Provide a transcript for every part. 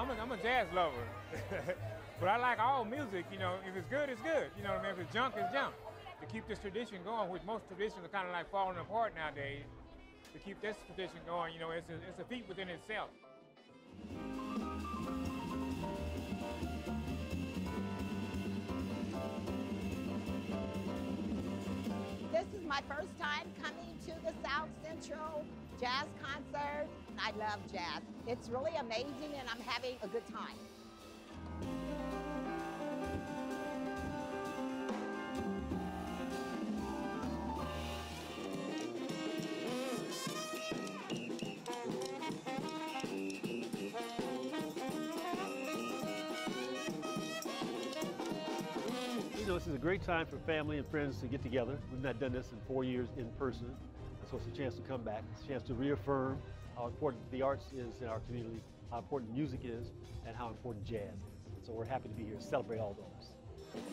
I'm a jazz lover. But I like all music, you know. If it's good, it's good. You know what I mean? If it's junk, it's junk. To keep this tradition going, which most traditions are kind of like falling apart nowadays, to keep this tradition going, you know, it's a feat within itself. This is my first time coming to the South Central Jazz Concert. I love jazz. It's really amazing and I'm having a good time. You know, this is a great time for family and friends to get together. We've not done this in 4 years in person, so it's a chance to come back. It's a chance to reaffirm how important the arts is in our community, how important music is, and how important jazz is. So we're happy to be here to celebrate all those.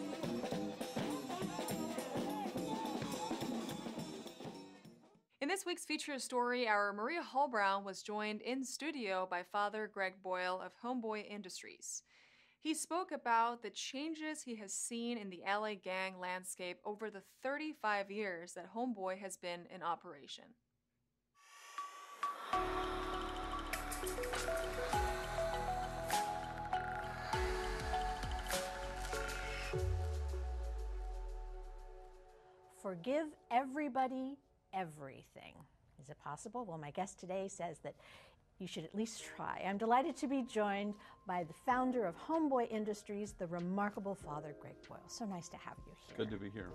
In this week's feature story, our Maria Hall-Brown was joined in studio by Father Greg Boyle of Homeboy Industries. He spoke about the changes he has seen in the LA gang landscape over the 35 years that Homeboy has been in operation. Forgive everybody everything. Is it possible? Well, my guest today says that you should at least try. I'm delighted to be joined by the founder of Homeboy Industries, the remarkable Father Greg Boyle. So nice to have you here. Good to be here.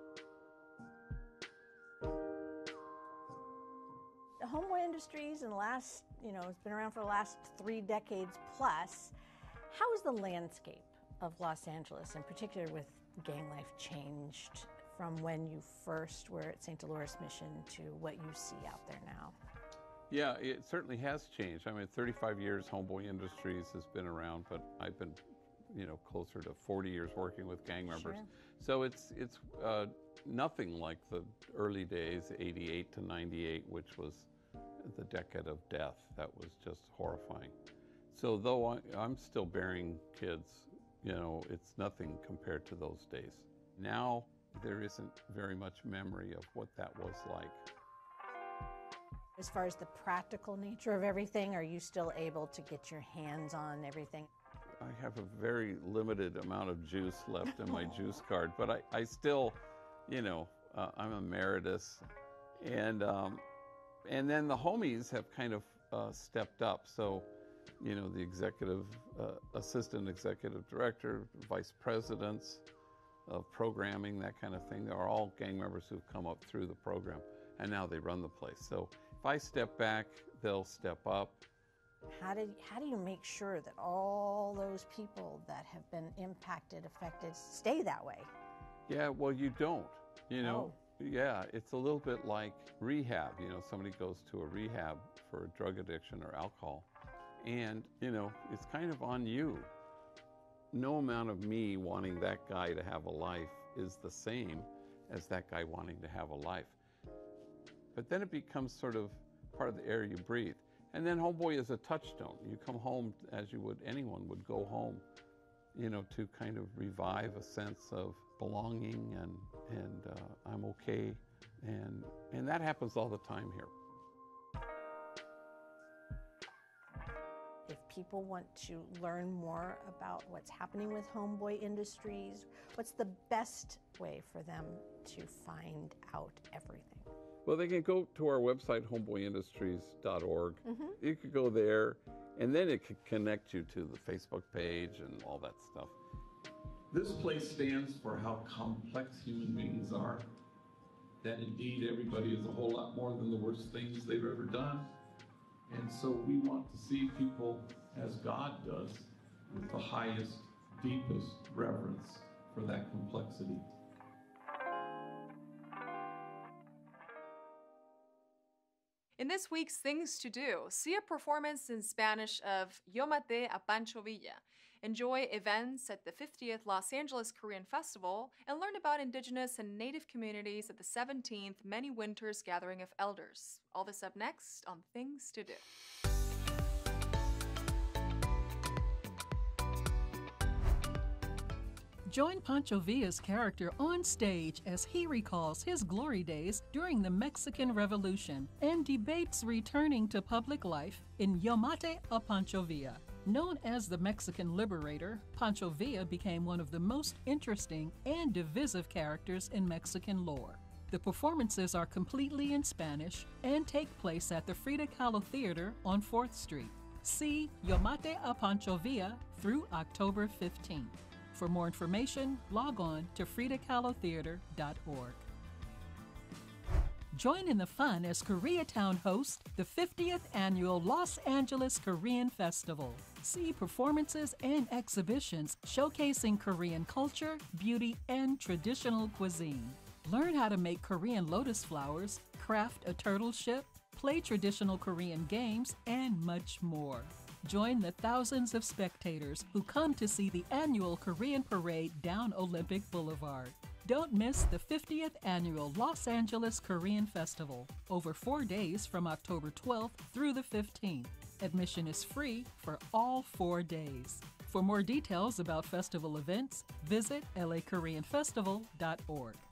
The Homeboy Industries in the last, it's been around for the last 3 decades plus. How has the landscape of Los Angeles, in particular with gang life, changed from when you first were at St. Dolores Mission to what you see out there now? Yeah, it certainly has changed. I mean, 35 years Homeboy Industries has been around, but I've been, closer to 40 years working with gang members. Sure. So it's nothing like the early days, 88 to 98, which was the decade of death. That was just horrifying. So though I'm still bearing kids, it's nothing compared to those days. Now there isn't very much memory of what that was like. As far as the practical nature of everything, are you still able to get your hands on everything? I have a very limited amount of juice left in my juice card, but I still, I'm emeritus. And then the homies have kind of stepped up. So, the executive, assistant executive director, vice presidents of programming, that kind of thing, are all gang members who've come up through the program, and now they run the place. So if I step back, they'll step up. How do you make sure that all those people that have been impacted, affected, stay that way? Yeah, well, you don't. Oh. Yeah, it's a little bit like rehab. Somebody goes to a rehab for drug addiction or alcohol, and, it's kind of on you. No amount of me wanting that guy to have a life is the same as that guy wanting to have a life. But then it becomes sort of part of the air you breathe. And then Homeboy is a touchstone. You come home as anyone would go home, to kind of revive a sense of belonging and I'm okay. And that happens all the time here. If people want to learn more about what's happening with Homeboy Industries, what's the best way for them to find out everything? Well, they can go to our website, homeboyindustries.org. Mm-hmm. You could go there, and then it could connect you to the Facebook page and all that stuff. This place stands for how complex human beings are, that indeed everybody is a whole lot more than the worst things they've ever done. And so we want to see people as God does, with the highest, deepest reverence for that complexity. In this week's Things to Do, see a performance in Spanish of Yo Maté a Pancho Villa, enjoy events at the 50th Los Angeles Korean Festival, and learn about Indigenous and Native communities at the 17th Many Winters Gathering of Elders. All this up next on Things to Do. Join Pancho Villa's character on stage as he recalls his glory days during the Mexican Revolution and debates returning to public life in Yo Mate a Pancho Villa. Known as the Mexican liberator, Pancho Villa became one of the most interesting and divisive characters in Mexican lore. The performances are completely in Spanish and take place at the Frida Kahlo Theater on 4th Street. See Yo Mate a Pancho Villa through October 15th. For more information, log on to fridakahlotheater.org. Join in the fun as Koreatown hosts the 50th annual Los Angeles Korean Festival. See performances and exhibitions showcasing Korean culture, beauty, and traditional cuisine. Learn how to make Korean lotus flowers, craft a turtle ship, play traditional Korean games, and much more. Join the thousands of spectators who come to see the annual Korean parade down Olympic Boulevard. Don't miss the 50th annual Los Angeles Korean Festival, over 4 days from October 12th through the 15th. Admission is free for all 4 days. For more details about festival events, visit lakoreanfestival.org.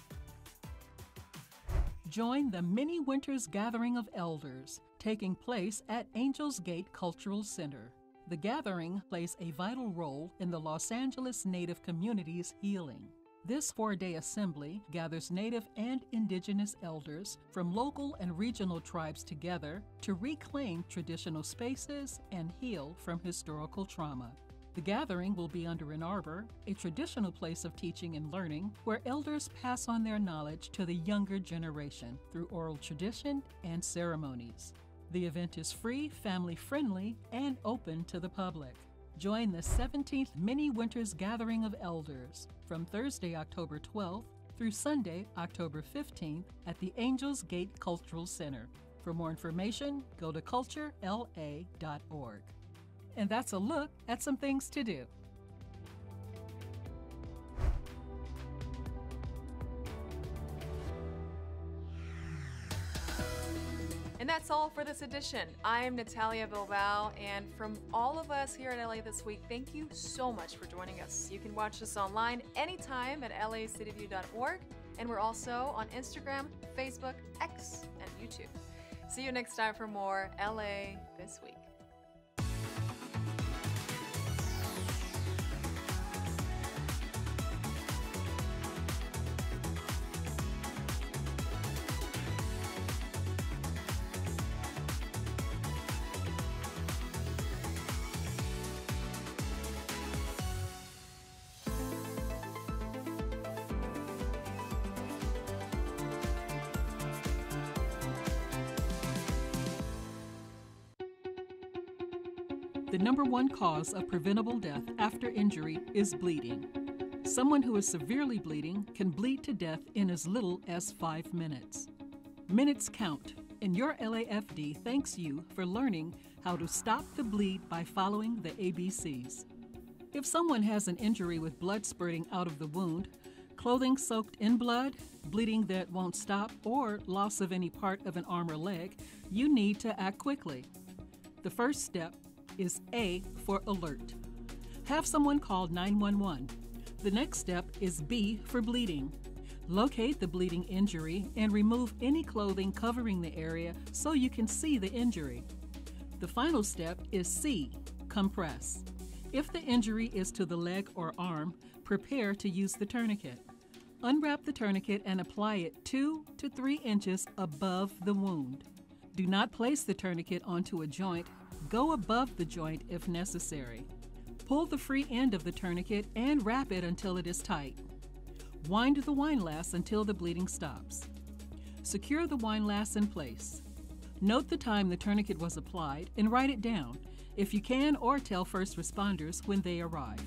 Join the Mini Winters Gathering of Elders, taking place at Angels Gate Cultural Center. The gathering plays a vital role in the Los Angeles Native community's healing. This 4-day assembly gathers Native and Indigenous elders from local and regional tribes together to reclaim traditional spaces and heal from historical trauma. The gathering will be under an arbor, a traditional place of teaching and learning where elders pass on their knowledge to the younger generation through oral tradition and ceremonies. The event is free, family-friendly, and open to the public. Join the 17th Mini Winters Gathering of Elders from Thursday, October 12th through Sunday, October 15th at the Angels Gate Cultural Center. For more information, go to culturela.org. And that's a look at some things to do. And that's all for this edition. I'm Natalia Bilbao, and from all of us here at LA This Week, thank you so much for joining us. You can watch us online anytime at lacityview.org, and we're also on Instagram, Facebook, X, and YouTube. See you next time for more LA This Week. The number one cause of preventable death after injury is bleeding. Someone who is severely bleeding can bleed to death in as little as 5 minutes. Minutes count, and your LAFD thanks you for learning how to stop the bleed by following the ABCs. If someone has an injury with blood spurting out of the wound, clothing soaked in blood, bleeding that won't stop, or loss of any part of an arm or leg, you need to act quickly. The first step is A for alert. Have someone call 911. The next step is B for bleeding. Locate the bleeding injury and remove any clothing covering the area so you can see the injury. The final step is C, compress. If the injury is to the leg or arm, prepare to use the tourniquet. Unwrap the tourniquet and apply it 2 to 3 inches above the wound. Do not place the tourniquet onto a joint. Go above the joint if necessary. Pull the free end of the tourniquet and wrap it until it is tight. Wind the windlass until the bleeding stops. Secure the windlass in place. Note the time the tourniquet was applied and write it down, if you can, or tell first responders when they arrive.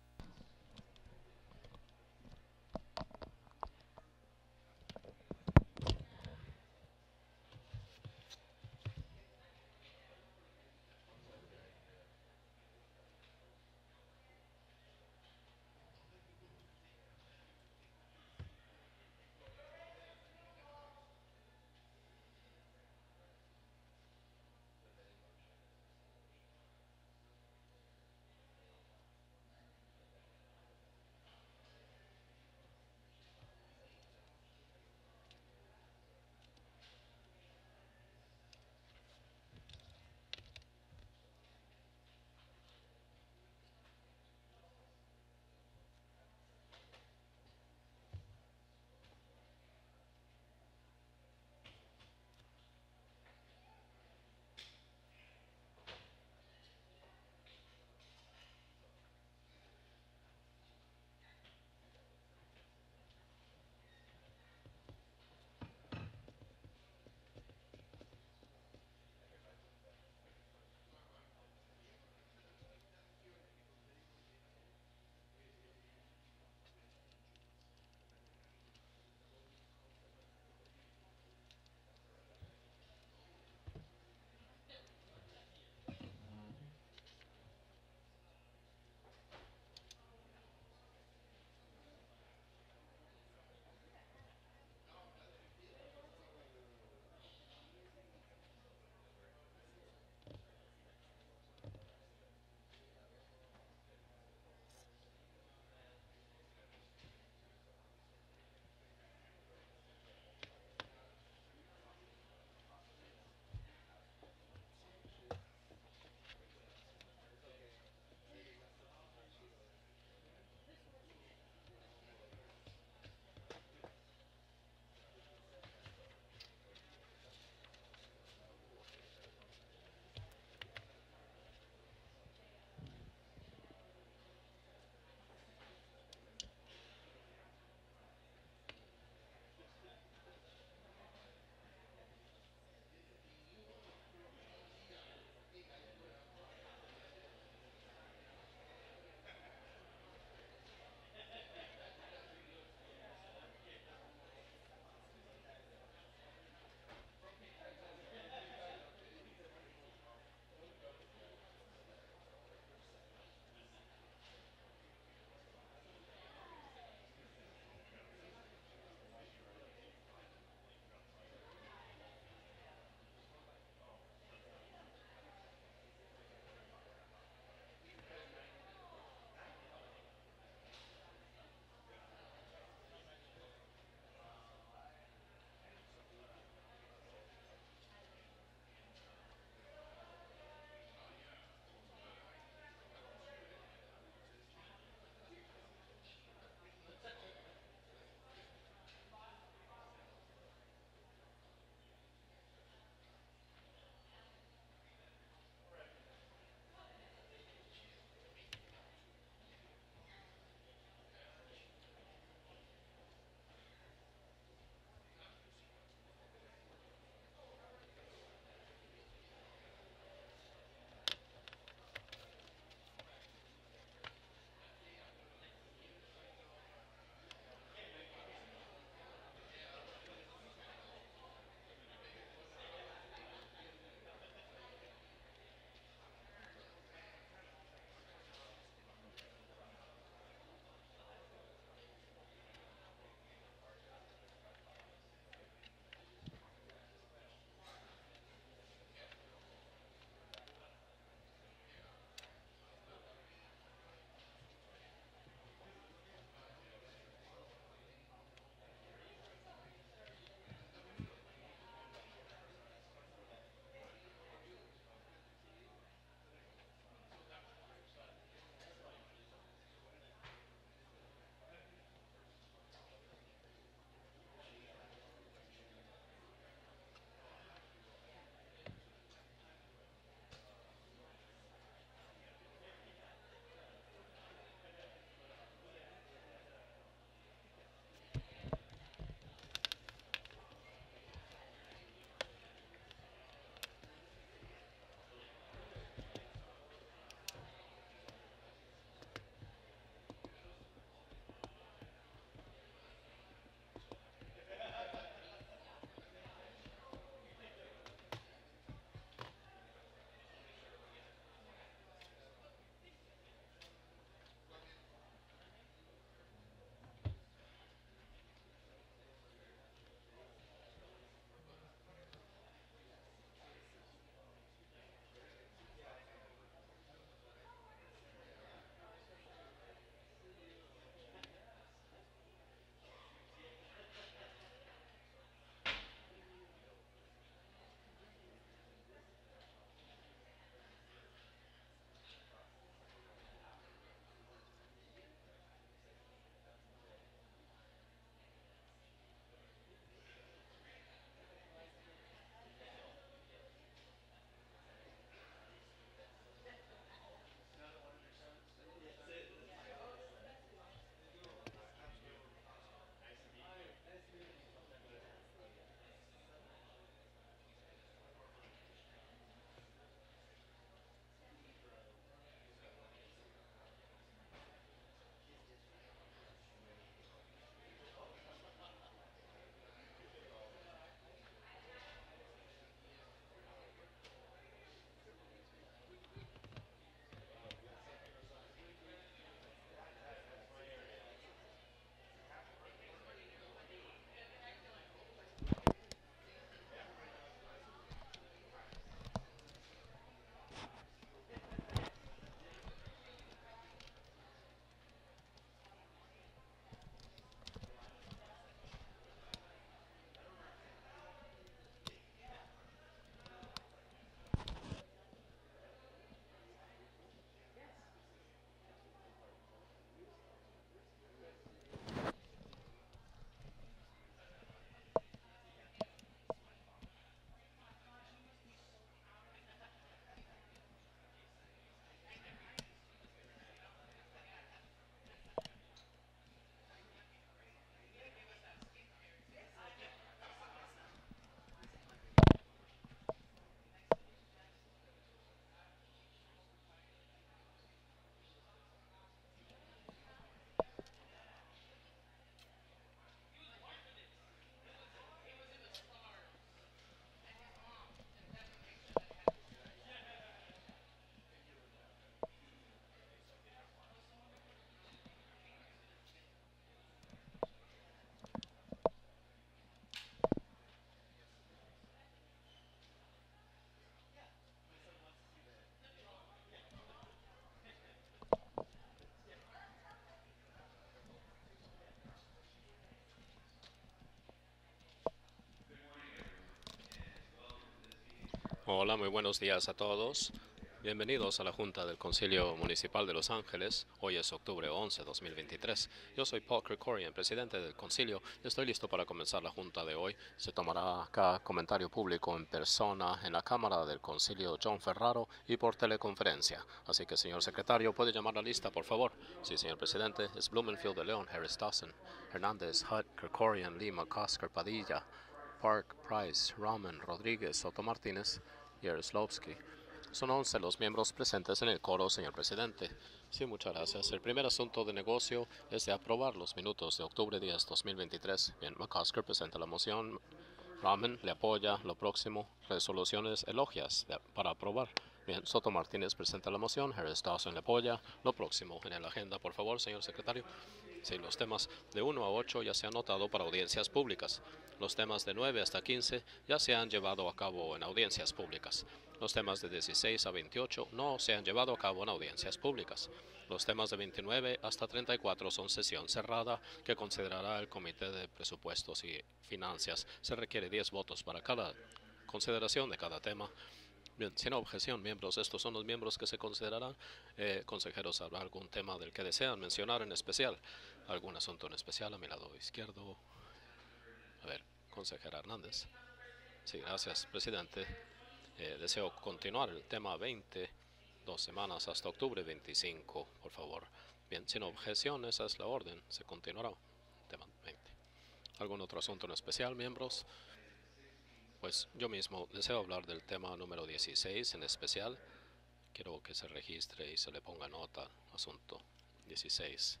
Hola, muy buenos días a todos. Bienvenidos a la Junta del Concilio Municipal de Los Ángeles. Hoy es octubre 11, 2023. Yo soy Paul Krikorian, presidente del Concilio. Estoy listo para comenzar la Junta de hoy. Se tomará acá comentario público en persona en la Cámara del Concilio John Ferraro y por teleconferencia. Así que, señor secretario, ¿puede llamar la lista, por favor? Sí, señor presidente. Es Blumenfield de León, Harris Dawson, Hernández, Hutt, Krikorian, Lima, Kosker, Padilla, Park, Price, Rahman, Rodríguez, Soto Martínez y Yaroslavsky. Son 11 los miembros presentes en el coro, señor presidente. Sí, muchas gracias. El primer asunto de negocio es de aprobar los minutos de octubre 10, 2023. Bien, McCosker presenta la moción. Rahman le apoya. Lo próximo, resoluciones elogias para aprobar. Bien, Soto Martínez presenta la moción. Harris Dawson le apoya. Lo próximo en la agenda, por favor, señor secretario. Sí, los temas de 1 a 8 ya se han notado para audiencias públicas. Los temas de 9 hasta 15 ya se han llevado a cabo en audiencias públicas. Los temas de 16 a 28 no se han llevado a cabo en audiencias públicas. Los temas de 29 hasta 34 son sesión cerrada que considerará el Comité de Presupuestos y Finanzas. Se requiere 10 votos para cada consideración de cada tema. Bien, sin objeción, miembros, estos son los miembros que se considerarán. Consejeros, ¿habrá algún tema del que desean mencionar en especial? ¿Algún asunto en especial a mi lado izquierdo? A ver, consejera Hernández. Sí, gracias, presidente. Deseo continuar el tema 20, 2 semanas hasta octubre 25, por favor. Bien, sin objeción, esa es la orden. Se continuará. Tema 20. ¿Algún otro asunto en especial, miembros? Pues yo mismo deseo hablar del tema número 16 en especial. Quiero que se registre y se le ponga nota. Asunto 16.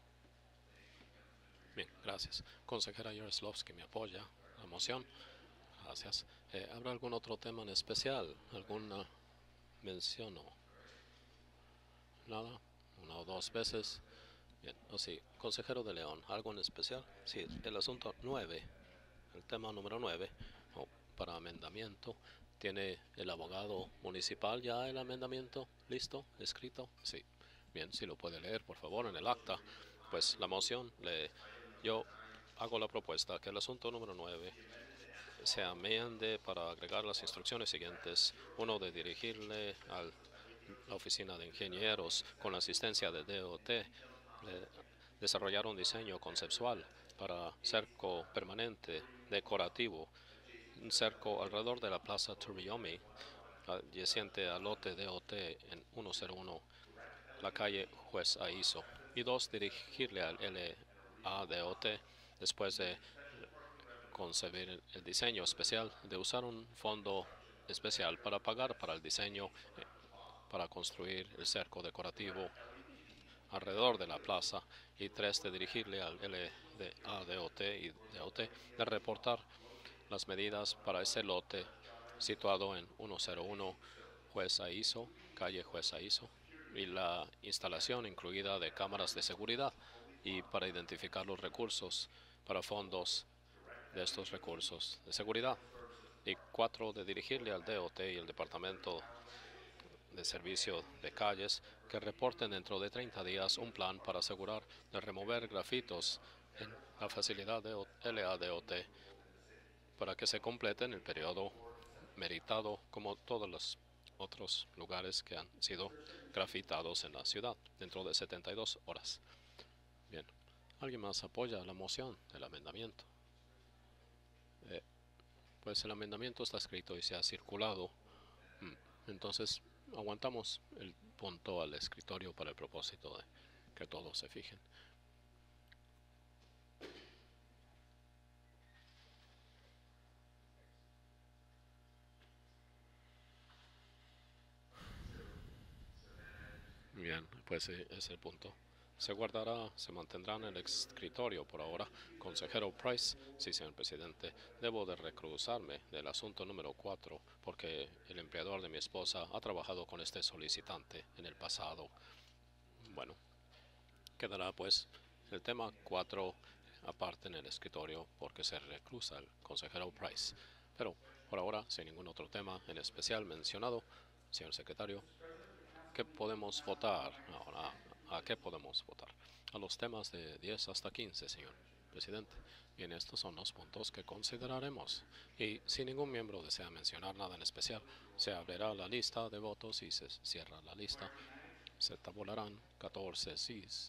Bien, gracias. Consejera Yaroslavsky me apoya la moción. Gracias. ¿Habrá algún otro tema en especial? ¿Alguna mención? Nada. 1 o 2 veces. Bien. O sí, consejero de León, ¿algo en especial? Sí, el asunto 9. El tema número 9. Para amendamiento. ¿Tiene el abogado municipal ya el amendamiento listo, escrito? Sí. Bien, si lo puede leer, por favor, en el acta. Pues la moción, yo hago la propuesta que el asunto número 9 se amende para agregar las instrucciones siguientes. 1, de dirigirle a la oficina de ingenieros con la asistencia de DOT, desarrollar un diseño conceptual para cerco permanente decorativo, un cerco alrededor de la Plaza Turiomi, adyacente al lote DOT en 101, la calle Juez Aizo. Y 2, dirigirle al LADOT, después de concebir el diseño especial, de usar un fondo especial para pagar para el diseño para construir el cerco decorativo alrededor de la plaza. Y 3, de dirigirle al LADOT y DOT de reportar las medidas para ese lote situado en 101 Juez Aizo, calle Juez Aizo, y la instalación incluida de cámaras de seguridad y para identificar los recursos para fondos de estos recursos de seguridad. Y 4, de dirigirle al DOT y el Departamento de Servicio de Calles que reporten dentro de 30 días un plan para asegurar de remover grafitos en la facilidad de LADOT para que se complete en el periodo meritado como todos los otros lugares que han sido grafitados en la ciudad dentro de 72 horas. Bien, ¿alguien más apoya la moción del amendamiento? Pues el amendamiento está escrito y se ha circulado. Entonces, aguantamos el punto al escritorio para el propósito de que todos se fijen. Bien, pues ese es el punto. Se guardará, se mantendrá en el escritorio por ahora. Consejero Price, sí, señor presidente, debo de recruzarme del asunto número 4 porque el empleador de mi esposa ha trabajado con este solicitante en el pasado. Bueno, quedará pues el tema 4 aparte en el escritorio porque se recruza el consejero Price. Pero por ahora, sin ningún otro tema en especial mencionado, señor secretario, ¿qué podemos votar ahora? ¿A qué podemos votar? A los temas de 10 hasta 15, señor. presidente. Bien, estos son los puntos que consideraremos. Y si ningún miembro desea mencionar nada en especial, se abrirá la lista de votos y se cierra la lista. Se tabularán 14 sís.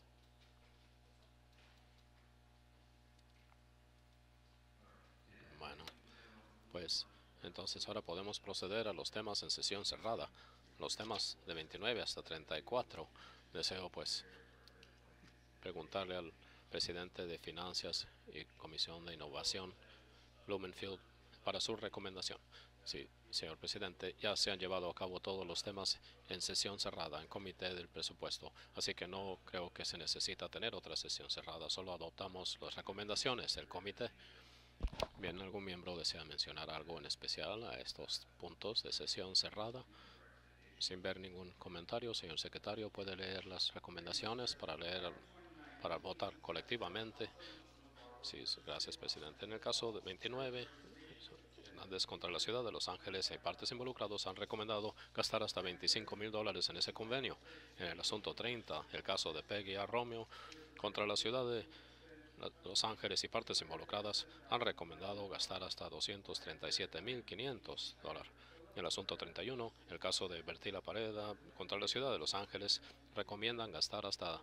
Bueno, pues entonces ahora podemos proceder a los temas en sesión cerrada. Los temas de 29 hasta 34. Deseo pues preguntarle al presidente de Finanzas y Comisión de Innovación, Blumenfield, para su recomendación. Sí, señor presidente, ya se han llevado a cabo todos los temas en sesión cerrada, en comité del presupuesto, así que no creo que se necesita tener otra sesión cerrada, solo adoptamos las recomendaciones del comité. Bien, ¿algún miembro desea mencionar algo en especial a estos puntos de sesión cerrada? Sin ver ningún comentario, señor secretario, puede leer las recomendaciones para votar colectivamente. Sí, gracias, presidente. En el caso de 29, Hernández contra la ciudad de Los Ángeles y partes involucrados han recomendado gastar hasta $25,000 en ese convenio. En el asunto 30, el caso de Peggy A. Romeo contra la ciudad de Los Ángeles y partes involucradas han recomendado gastar hasta $237,500. En el asunto 31, el caso de Bertila Pareda contra la ciudad de Los Ángeles recomiendan gastar hasta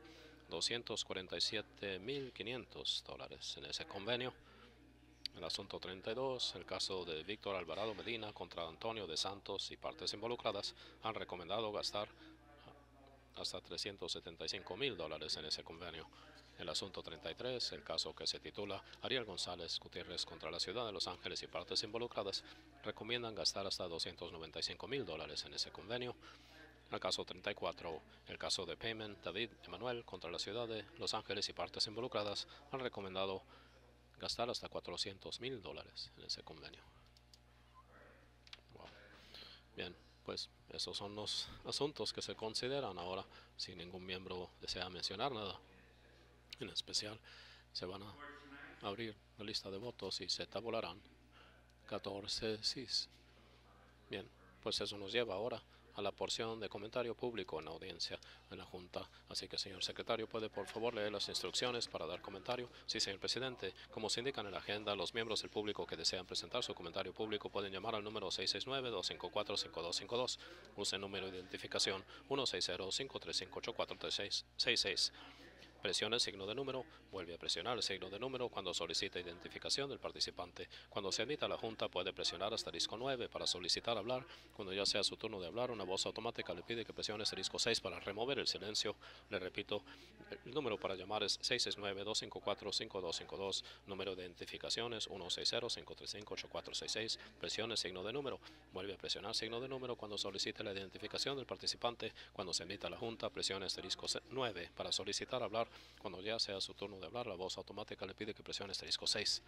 $247,500 en ese convenio. El asunto 32, el caso de Víctor Alvarado Medina contra Antonio de Santos y partes involucradas han recomendado gastar hasta $375,000 en ese convenio. El asunto 33, el caso que se titula Ariel González Gutiérrez contra la ciudad de Los Ángeles y partes involucradas, recomiendan gastar hasta $295,000 en ese convenio. El caso 34, el caso de Payment David Emanuel contra la ciudad de Los Ángeles y partes involucradas, han recomendado gastar hasta $400,000 en ese convenio. Wow. Bien, pues esos son los asuntos que se consideran ahora. Si ningún miembro desea mencionar nada en especial, se van a abrir la lista de votos y se tabularán 14 sís. Bien, pues eso nos lleva ahora a la porción de comentario público en la audiencia en la Junta. Así que, señor secretario, ¿puede por favor leer las instrucciones para dar comentario? Sí, señor presidente. Como se indica en la agenda, los miembros del público que desean presentar su comentario público pueden llamar al número 669-254-5252. Use el número de identificación 160-535-8466. Presione el signo de número, vuelve a presionar el signo de número cuando solicita identificación del participante. Cuando se admita a la Junta, puede presionar asterisco 9 para solicitar hablar. Cuando ya sea su turno de hablar, una voz automática le pide que presione asterisco 6 para remover el silencio. Le repito, el número para llamar es 669-254-5252. Número de identificación es 160-535-8466. Presione el signo de número, vuelve a presionar signo de número cuando solicite la identificación del participante. Cuando se admita a la Junta, presione asterisco 9 para solicitar hablar. Cuando ya sea su turno de hablar, la voz automática le pide que presione asterisco 6.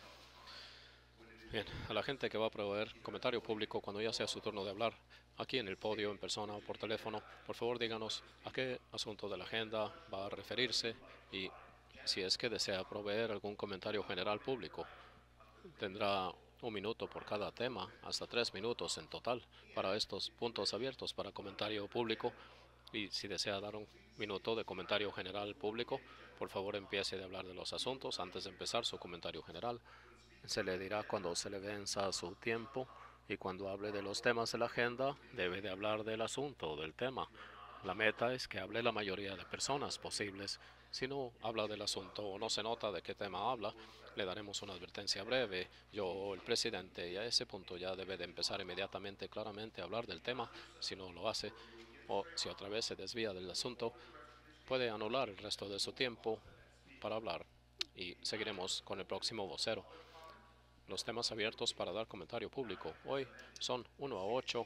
Bien, a la gente que va a proveer comentario público, cuando ya sea su turno de hablar, aquí en el podio, en persona o por teléfono, por favor díganos a qué asunto de la agenda va a referirse y si es que desea proveer algún comentario general público. Tendrá 1 minuto por cada tema, hasta 3 minutos en total para estos puntos abiertos para comentario público. Y si desea dar 1 minuto de comentario general público, por favor empiece a hablar de los asuntos antes de empezar su comentario general. Se le dirá cuando se le venza su tiempo y cuando hable de los temas de la agenda, debe de hablar del asunto o del tema. La meta es que hable la mayoría de personas posibles. Si no habla del asunto o no se nota de qué tema habla, le daremos una advertencia breve, yo o el presidente, y a ese punto ya debe de empezar inmediatamente claramente a hablar del tema. Si no lo hace, o si otra vez se desvía del asunto, puede anular el resto de su tiempo para hablar y seguiremos con el próximo vocero. Los temas abiertos para dar comentario público hoy son 1 a 8,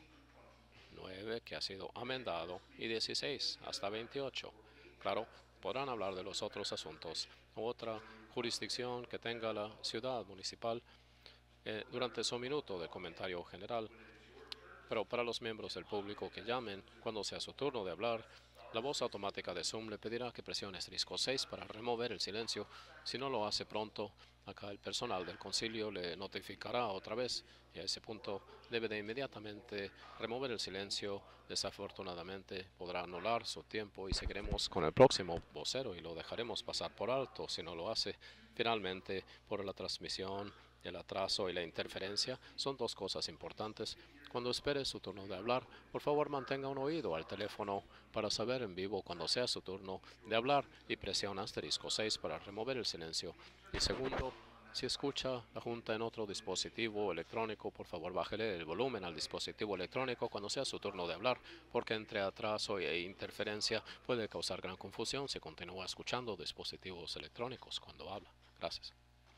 9 que ha sido amendado y 16 hasta 28. Claro, podrán hablar de los otros asuntos u otra jurisdicción que tenga la ciudad municipal durante su minuto de comentario general. Pero para los miembros del público que llamen cuando sea su turno de hablar, La voz automática de Zoom le pedirá que presione asterisco 6 para remover el silencio. Si no lo hace pronto, acá el personal del concilio le notificará otra vez y a ese punto debe de inmediatamente remover el silencio. Desafortunadamente podrá anular su tiempo y seguiremos con el próximo vocero y lo dejaremos pasar por alto si no lo hace. Finalmente, por la transmisión, el atraso y la interferencia son dos cosas importantes. Cuando espere su turno de hablar, por favor mantenga un oído al teléfono para saber en vivo cuando sea su turno de hablar y presione asterisco 6 para remover el silencio. Y segundo, si escucha la junta en otro dispositivo electrónico, por favor bájele el volumen al dispositivo electrónico cuando sea su turno de hablar, porque entre atraso e interferencia puede causar gran confusión si continúa escuchando dispositivos electrónicos cuando habla. Gracias.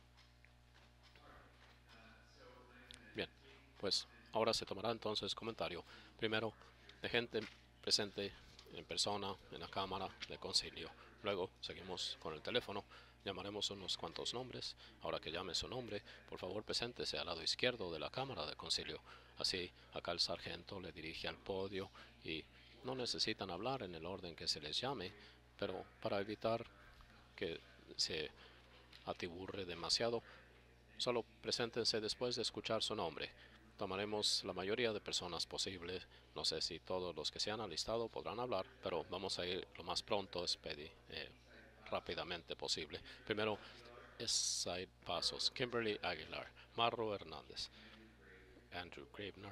Bien, pues ahora se tomará entonces comentario, primero de gente presente en persona en la Cámara de Concilio. Luego seguimos con el teléfono, llamaremos unos cuantos nombres. Ahora que llame su nombre, por favor preséntese al lado izquierdo de la Cámara de Concilio. Así, acá el sargento le dirige al podio y no necesitan hablar en el orden que se les llame, pero para evitar que se atiburre demasiado, solo preséntense después de escuchar su nombre. Tomaremos la mayoría de personas posible. No sé si todos los que se han alistado podrán hablar, pero vamos a ir lo más pronto, rápidamente posible. Primero, Eastside Pasos, Kimberly Aguilar, Marro Hernández, Andrew Gravener.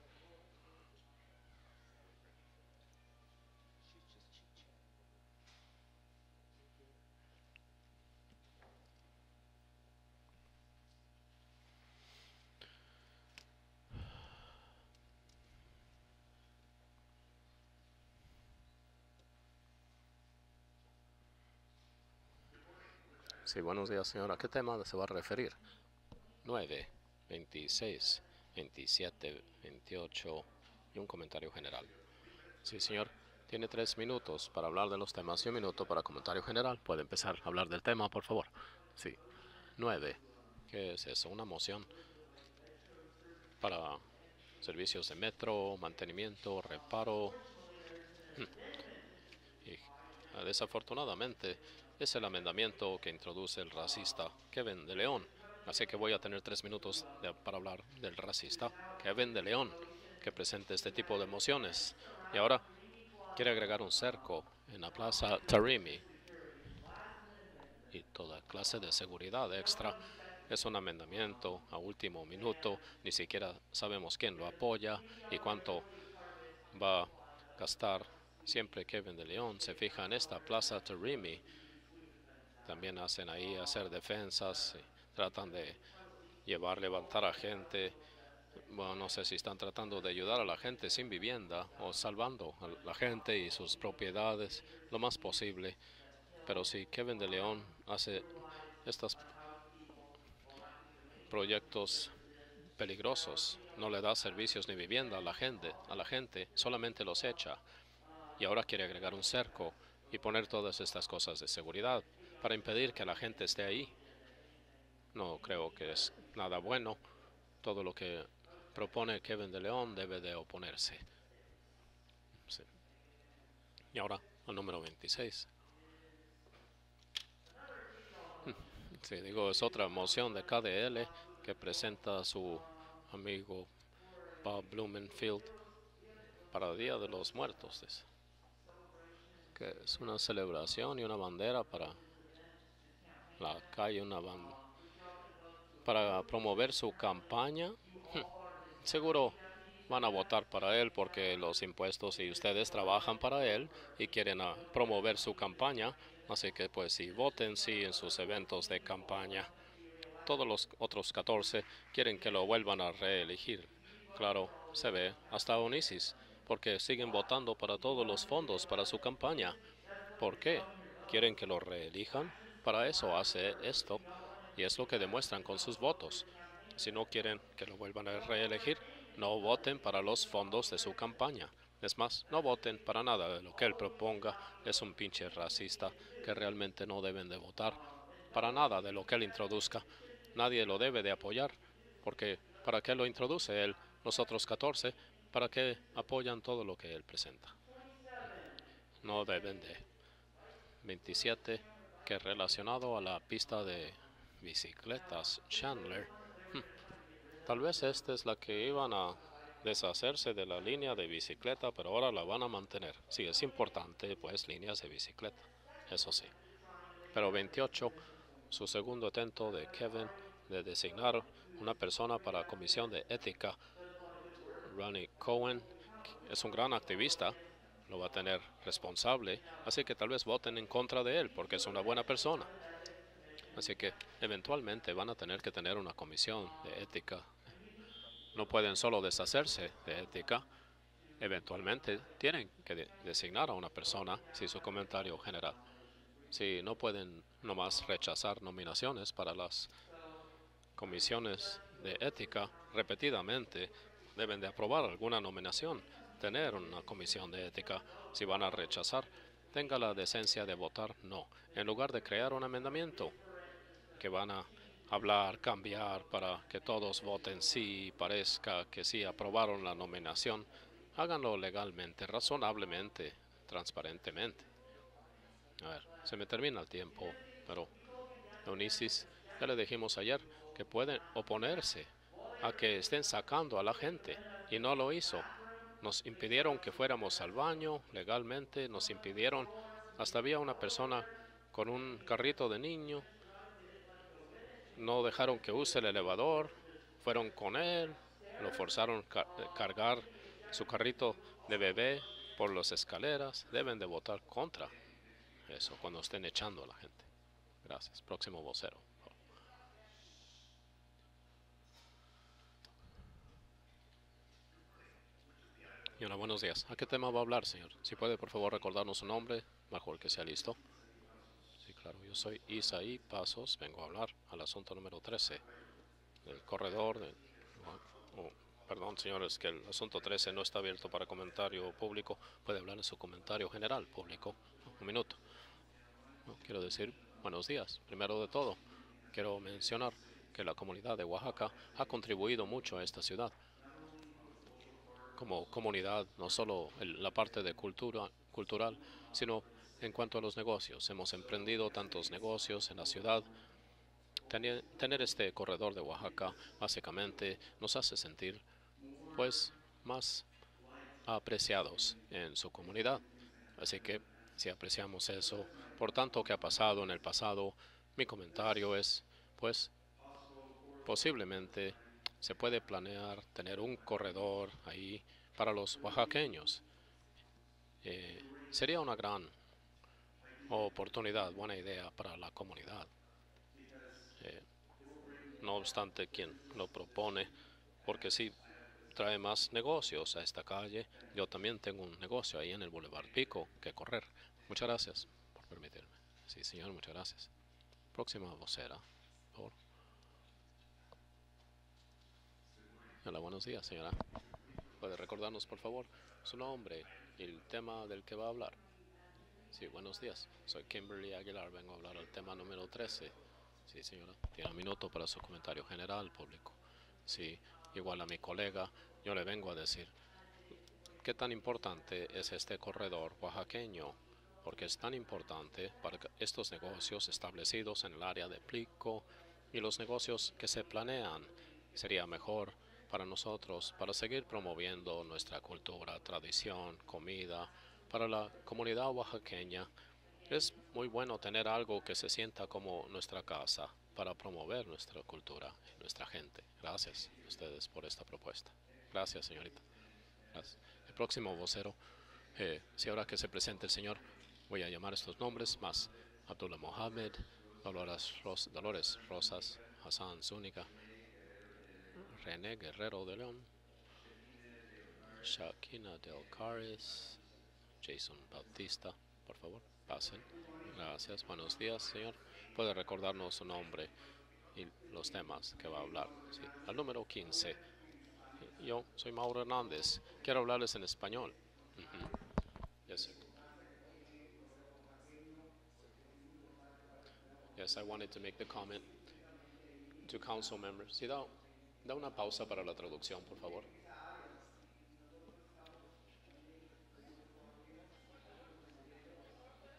Sí, buenos días, señora. ¿A qué tema se va a referir? 9, 26, 27, 28 y un comentario general. Sí, señor. Tiene 3 minutos para hablar de los temas y 1 minuto para comentario general. Puede empezar a hablar del tema, por favor. Sí. 9. ¿Qué es eso? Una moción para servicios de metro, mantenimiento, reparo. Y desafortunadamente es el amendamiento que introduce el racista Kevin de León. Así que voy a tener 3 minutos para hablar del racista Kevin de León, que presenta este tipo de mociones. Y ahora quiere agregar un cerco en la plaza Tarimi y toda clase de seguridad extra. Es un amendamiento a último minuto, ni siquiera sabemos quién lo apoya y cuánto va a gastar. Siempre Kevin de León se fija en esta plaza Tarimi. También hacen ahí hacer defensas, tratan de levantar a gente. Bueno, no sé si están tratando de ayudar a la gente sin vivienda o salvando a la gente y sus propiedades lo más posible. Pero si Kevin de León hace estos proyectos peligrosos, no le da servicios ni vivienda a la gente, solamente los echa. Y ahora quiere agregar un cerco y poner todas estas cosas de seguridad para impedir que la gente esté ahí. No creo que es nada bueno. Todo lo que propone Kevin de León debe de oponerse. Sí. Y ahora, al número 26. Sí, digo, es otra moción de KDL que presenta su amigo Bob Blumenfield para el Día de los Muertos. Que es una celebración y una bandera para la calle, para promover su campaña. Seguro van a votar para él porque los impuestos y ustedes trabajan para él y quieren promover su campaña. Así que pues sí, voten sí en sus eventos de campaña. Todos los otros 14 quieren que lo vuelvan a reelegir. Claro, se ve hasta Onisis, porque siguen votando para todos los fondos para su campaña. ¿Por qué? ¿Quieren que lo reelijan? Para eso hace esto, y es lo que demuestran con sus votos. Si no quieren que lo vuelvan a reelegir, no voten para los fondos de su campaña. Es más, no voten para nada de lo que él proponga. Es un pinche racista que realmente no deben de votar para nada de lo que él introduzca. Nadie lo debe de apoyar, porque ¿para qué lo introduce él? Los otros 14, ¿para qué apoyan todo lo que él presenta? no deben de. 27, que relacionado a la pista de bicicletas Chandler. Tal vez esta es la que iban a deshacerse de la línea de bicicleta, pero ahora la van a mantener. Sí, es importante, pues, líneas de bicicleta, eso sí. Pero 28, su segundo intento de Kevin de designar una persona para la comisión de ética. Ronnie Cohen es un gran activista, lo va a tener responsable, así que tal vez voten en contra de él porque es una buena persona. Así que eventualmente van a tener que tener una comisión de ética. No pueden solo deshacerse de ética, eventualmente tienen que designar a una persona, si su comentario general. Si no pueden nomás rechazar nominaciones para las comisiones de ética repetidamente, deben de aprobar alguna nominación, tener una comisión de ética. Si van a rechazar, tenga la decencia de votar no, en lugar de crear un amendamiento que van a hablar, cambiar para que todos voten sí y parezca que sí aprobaron la nominación. Háganlo legalmente, razonablemente, transparentemente. A ver, se me termina el tiempo, pero Eunices, ya le dijimos ayer que pueden oponerse a que estén sacando a la gente y no lo hizo. Nos impidieron que fuéramos al baño legalmente, nos impidieron, hasta había una persona con un carrito de niño, no dejaron que use el elevador, fueron con él, lo forzaron a cargar su carrito de bebé por las escaleras. Deben de votar contra eso cuando estén echando a la gente. Gracias. Próximo vocero. Señora, buenos días. ¿A qué tema va a hablar, señor? Si puede, por favor, recordarnos su nombre, mejor que sea listo. Sí, claro. Yo soy Isaí Pasos. Vengo a hablar al asunto número 13 del corredor. Perdón, señores, que el asunto 13 no está abierto para comentario público. Puede hablar en su comentario general público. Un minuto. Quiero decir, buenos días. Primero de todo, quiero mencionar que la comunidad de Oaxaca ha contribuido mucho a esta ciudad. Como comunidad, no solo la parte de cultural, sino en cuanto a los negocios. Hemos emprendido tantos negocios en la ciudad. Tener este corredor de Oaxaca básicamente nos hace sentir, pues, más apreciados en su comunidad. Así que, si apreciamos eso, por tanto que ha pasado en el pasado, mi comentario es, pues, posiblemente se puede planear tener un corredor ahí para los oaxaqueños. Sería una gran oportunidad, buena idea para la comunidad. No obstante quien lo propone, porque sí trae más negocios a esta calle. Yo también tengo un negocio ahí en el Boulevard Pico que correr. Muchas gracias por permitirme. Sí, señor, muchas gracias. Próxima vocera, por favor. Hola, buenos días, señora. ¿Puede recordarnos, por favor, su nombre y el tema del que va a hablar? Sí, buenos días. Soy Kimberly Aguilar. Vengo a hablar del tema número 13. Sí, señora. Tiene un minuto para su comentario general, público. Sí, igual a mi colega, yo le vengo a decir qué tan importante es este corredor oaxaqueño, porque es tan importante para estos negocios establecidos en el área de Plico y los negocios que se planean. Sería mejor para nosotros, para seguir promoviendo nuestra cultura, tradición, comida, para la comunidad oaxaqueña. Es muy bueno tener algo que se sienta como nuestra casa para promover nuestra cultura y nuestra gente. Gracias a ustedes por esta propuesta. Gracias, señorita. Gracias. El próximo vocero, si ahora que se presente el señor, voy a llamar estos nombres más: Abdullah Mohamed, Dolores Rosas, Hassan Zúñiga, René Guerrero de León, Shakina Del Cares, Jason Bautista. Por favor, pasen. Gracias. Buenos días, señor. ¿Puede recordarnos su nombre y los temas que va a hablar? Sí. Al número 15. Yo soy Mauro Hernández. Quiero hablarles en español. Yes, sir. Yes, I wanted to make the comment to council members. Sí, da una pausa para la traducción, por favor.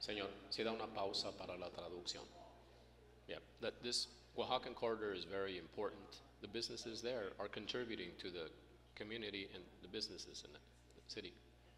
Señor, si da una pausa para la traducción. Yeah, that this Oaxacan corridor is very important. The businesses there are contributing to the community and the businesses in the city.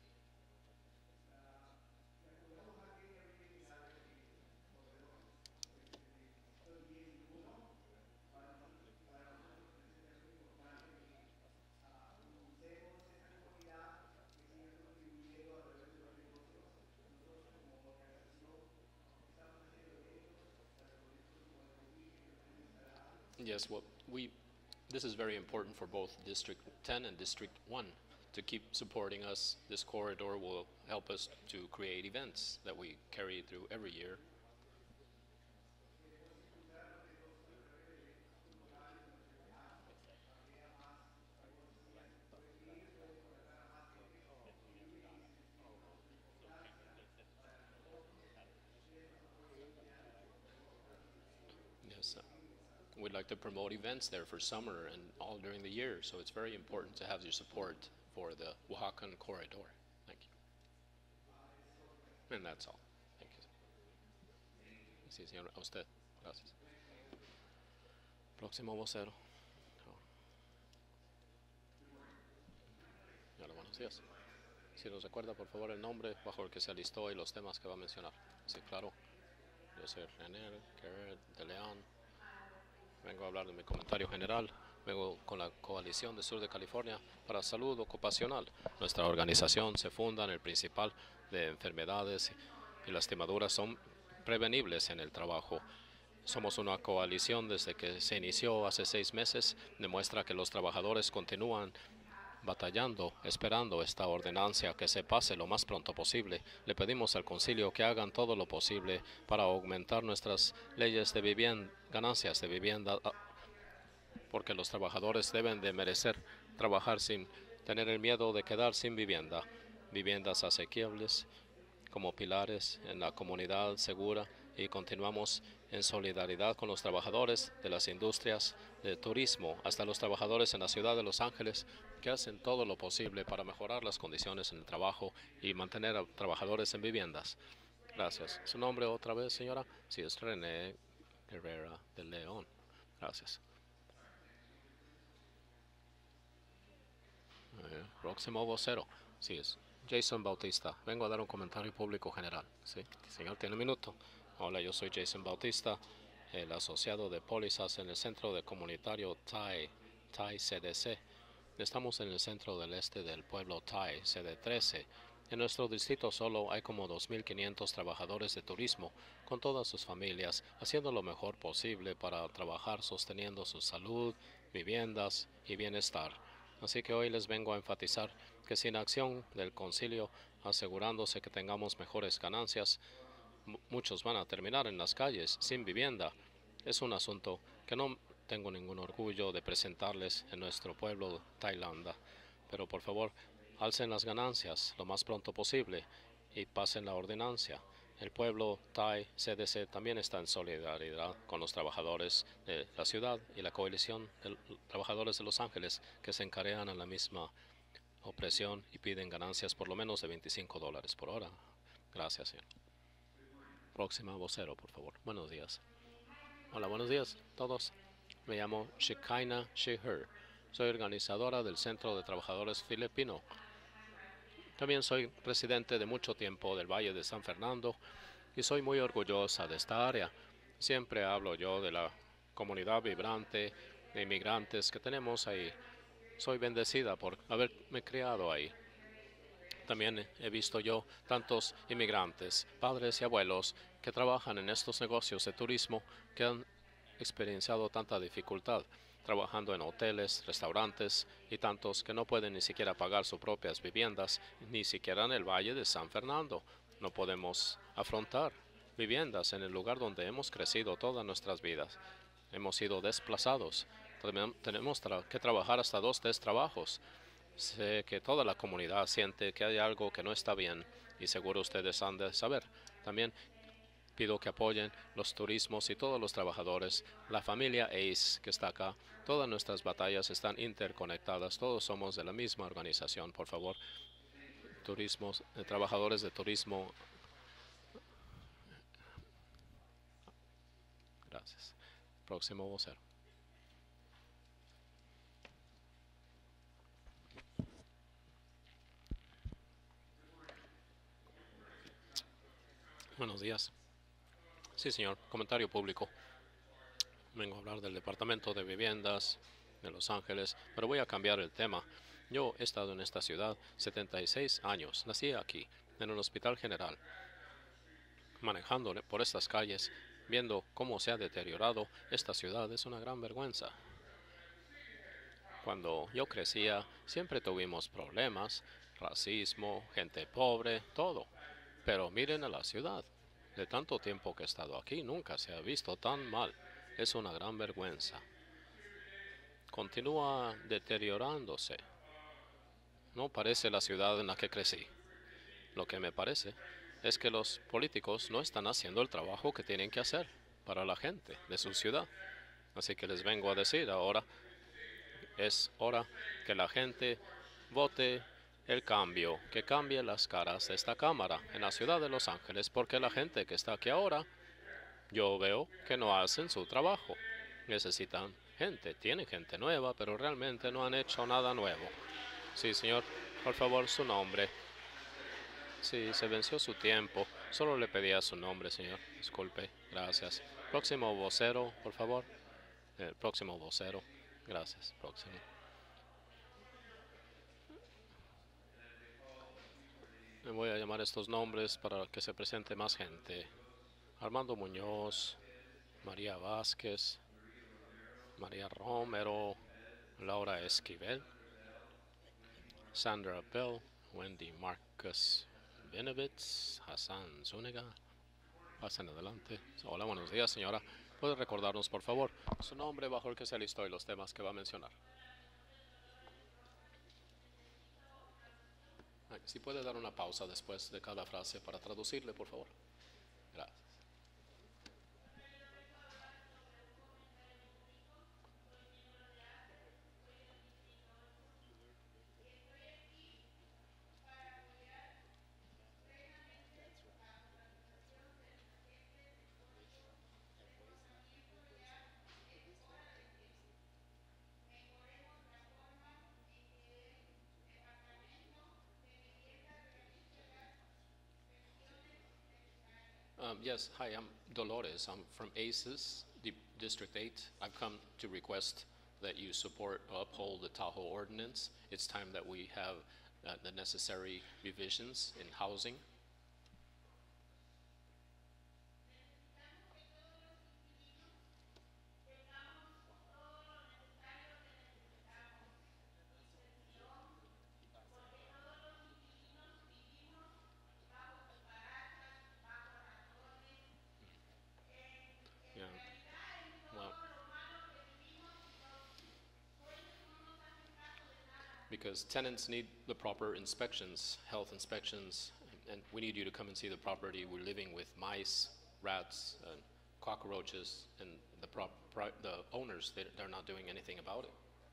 Yes, well, this is very important for both District 10 and District 1 to keep supporting us. This corridor will help us to create events that we carry through every year. Yes. We'd like to promote events there for summer and all during the year, so it's very important to have your support for the Oaxacan corridor. Thank you. And that's all. Thank you. Sí, señor, a usted. Gracias. Próximo vocero. Hola, buenos días. Si nos recuerda, por favor, el nombre bajo el que se alistó y los temas que va a mencionar. Sí, claro. Yo soy René Guerrero de León. Vengo a hablar de mi comentario general. Vengo con la Coalición de Sur de California para Salud Ocupacional. Nuestra organización se funda en el principal de enfermedades y lastimaduras son prevenibles en el trabajo. Somos una coalición desde que se inició hace 6 meses. Demuestra que los trabajadores continúan batallando, esperando esta ordenanza que se pase lo más pronto posible. Le pedimos al concilio que hagan todo lo posible para aumentar nuestras leyes de vivienda, ganancias de vivienda, porque los trabajadores deben de merecer trabajar sin tener el miedo de quedar sin vivienda. Viviendas asequibles como pilares en la comunidad segura, y continuamos en solidaridad con los trabajadores de las industrias de turismo, hasta los trabajadores en la ciudad de Los Ángeles, que hacen todo lo posible para mejorar las condiciones en el trabajo y mantener a trabajadores en viviendas. Gracias. ¿Su nombre otra vez, señora? Sí, es René Guerrero de León. Gracias. Próximo vocero. Sí, es Jason Bautista. Vengo a dar un comentario público general. Sí, señor, tiene un minuto. Hola, yo soy Jason Bautista, el asociado de pólizas en el Centro de Comunitario TAI CDC. Estamos en el centro del este del pueblo TAI, sede 13. En nuestro distrito solo hay como 2.500 trabajadores de turismo, con todas sus familias, haciendo lo mejor posible para trabajar sosteniendo su salud, viviendas y bienestar. Así que hoy les vengo a enfatizar que sin acción del concilio, asegurándose que tengamos mejores ganancias, muchos van a terminar en las calles sin vivienda. Es un asunto que no tengo ningún orgullo de presentarles en nuestro pueblo Tailandia, pero por favor, alcen las ganancias lo más pronto posible y pasen la ordenanza. El pueblo Thai CDC también está en solidaridad con los trabajadores de la ciudad y la coalición de trabajadores de Los Ángeles que se encarean en la misma opresión y piden ganancias por lo menos de $25 por hora. Gracias, señor. Próxima vocero, por favor. Buenos días. Hola, buenos días a todos. Me llamo Shekinah Sheher. Soy organizadora del Centro de Trabajadores Filipino. También soy presidente de mucho tiempo del Valle de San Fernando y soy muy orgullosa de esta área. Siempre hablo yo de la comunidad vibrante de inmigrantes que tenemos ahí. Soy bendecida por haberme criado ahí. También he visto yo tantos inmigrantes, padres y abuelos, que trabajan en estos negocios de turismo que han experienciado tanta dificultad, trabajando en hoteles, restaurantes y tantos que no pueden ni siquiera pagar sus propias viviendas, ni siquiera en el Valle de San Fernando. No podemos afrontar viviendas en el lugar donde hemos crecido todas nuestras vidas. Hemos sido desplazados. Tenemos que trabajar hasta 2 trabajos. Sé que toda la comunidad siente que hay algo que no está bien y seguro ustedes han de saber. También pido que apoyen los turismos y todos los trabajadores, la familia ACE que está acá. Todas nuestras batallas están interconectadas, todos somos de la misma organización. Por favor, trabajadores de turismo, Gracias. Próximo vocero. Buenos días. Sí, señor. Comentario público. Vengo a hablar del Departamento de Viviendas de Los Ángeles, pero voy a cambiar el tema. Yo he estado en esta ciudad 76 años. Nací aquí, en el Hospital General, manejando por estas calles, viendo cómo se ha deteriorado esta ciudad. Es una gran vergüenza. Cuando yo crecía, siempre tuvimos problemas, racismo, gente pobre, todo. Pero miren a la ciudad. De tanto tiempo que he estado aquí, nunca se ha visto tan mal. Es una gran vergüenza. Continúa deteriorándose. No parece la ciudad en la que crecí. Lo que me parece es que los políticos no están haciendo el trabajo que tienen que hacer para la gente de su ciudad. Así que les vengo a decir ahora, es hora que la gente vote el cambio, que cambie las caras de esta Cámara en la ciudad de Los Ángeles, porque la gente que está aquí ahora, yo veo que no hacen su trabajo. Necesitan gente, tienen gente nueva, pero realmente no han hecho nada nuevo. Sí, señor, por favor, su nombre. Sí, se venció su tiempo. Solo le pedía su nombre, señor. Disculpe, gracias. Próximo vocero, por favor. El próximo vocero. Gracias, próximo. Me voy a llamar estos nombres para que se presente más gente. Armando Muñoz, María Vázquez, María Romero, Laura Esquivel, Sandra Bell, Wendy Marcus Benovitz, Hassan Zúñiga. Pasen adelante. Hola, buenos días, señora. ¿Puede recordarnos, por favor, su nombre bajo el que se listó y los temas que va a mencionar? Si puede dar una pausa después de cada frase para traducirle, por favor. Gracias. Yes, hi, I'm Dolores. I'm from ACES, District 8. I've come to request that you support or uphold the Tahoe Ordinance. It's time that we have the necessary revisions in housing. Yeah. Well, because tenants need the proper inspections, health inspections, and we need you to come and see the property. We're living with mice, rats, and cockroaches, and the owners, they're not doing anything about it.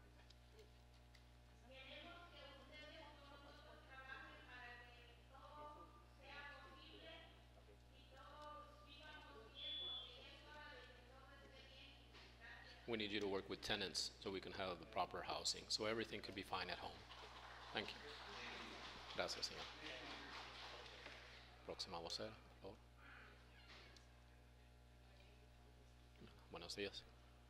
We need you to work with tenants so we can have the proper housing, so everything could be fine at home. Thank you. Gracias, señor. Próxima vocera, por favor. Buenos días.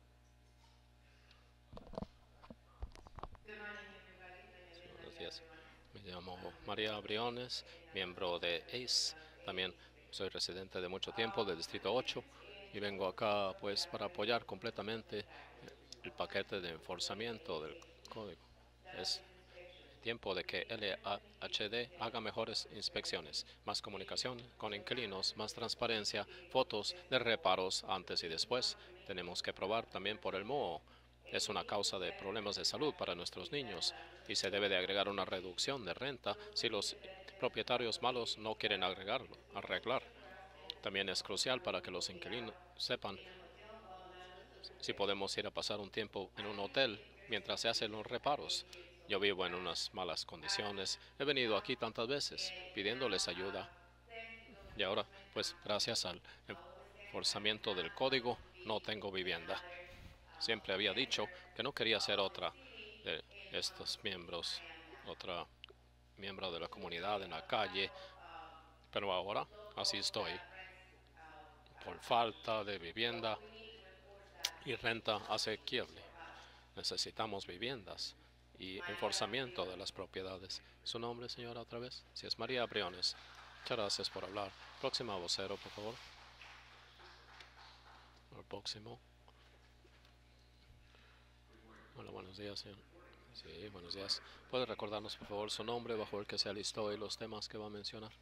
Buenos días. Me llamo María Briones, miembro de ACE. También soy residente de mucho tiempo del Distrito 8 y vengo acá pues para apoyar completamente el paquete de enforzamiento del código. Es tiempo de que LHD haga mejores inspecciones, más comunicación con inquilinos, más transparencia, fotos de reparos antes y después. Tenemos que probar también por el moho. Es una causa de problemas de salud para nuestros niños y se debe de agregar una reducción de renta si los propietarios malos no quieren arreglar. También es crucial para que los inquilinos sepan si podemos ir a pasar un tiempo en un hotel mientras se hacen los reparos. Yo vivo en unas malas condiciones. He venido aquí tantas veces pidiéndoles ayuda. Y ahora, pues gracias al enforzamiento del código, no tengo vivienda. Siempre había dicho que no quería ser otra de estos miembros, otra miembro de la comunidad en la calle, pero ahora así estoy, por falta de vivienda y renta asequible. Necesitamos viviendas y enforzamiento de las propiedades. ¿Su nombre, señora, otra vez? Si es María Briones. Muchas gracias por hablar. Próxima vocero, por favor. El próximo. Hola, buenos días, señor. Sí, buenos días. ¿Puede recordarnos, por favor, su nombre bajo el que se alistó y los temas que va a mencionar?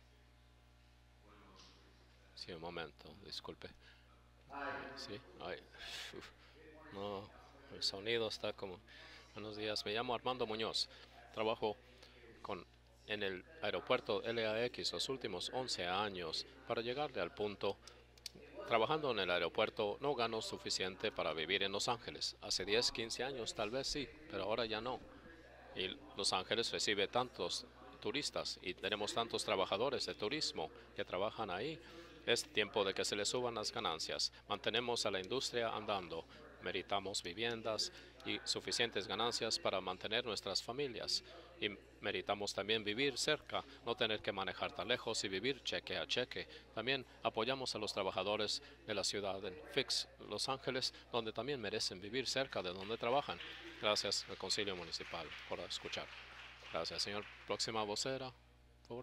Sí, un momento, disculpe. Sí, ay, no, el sonido está como... Buenos días, me llamo Armando Muñoz. Trabajo en el aeropuerto LAX los últimos 11 años para llegarle al punto. Trabajando en el aeropuerto no gano suficiente para vivir en Los Ángeles. Hace 10, 15 años tal vez sí, pero ahora ya no. Y Los Ángeles recibe tantos turistas y tenemos tantos trabajadores de turismo que trabajan ahí. Es tiempo de que se les suban las ganancias. Mantenemos a la industria andando. Meritamos viviendas y suficientes ganancias para mantener nuestras familias. Y meritamos también vivir cerca, no tener que manejar tan lejos y vivir cheque a cheque. También apoyamos a los trabajadores de la ciudad en Fix, Los Ángeles, donde también merecen vivir cerca de donde trabajan. Gracias al Concilio Municipal por escuchar. Gracias, señor. Próxima vocera, por favor.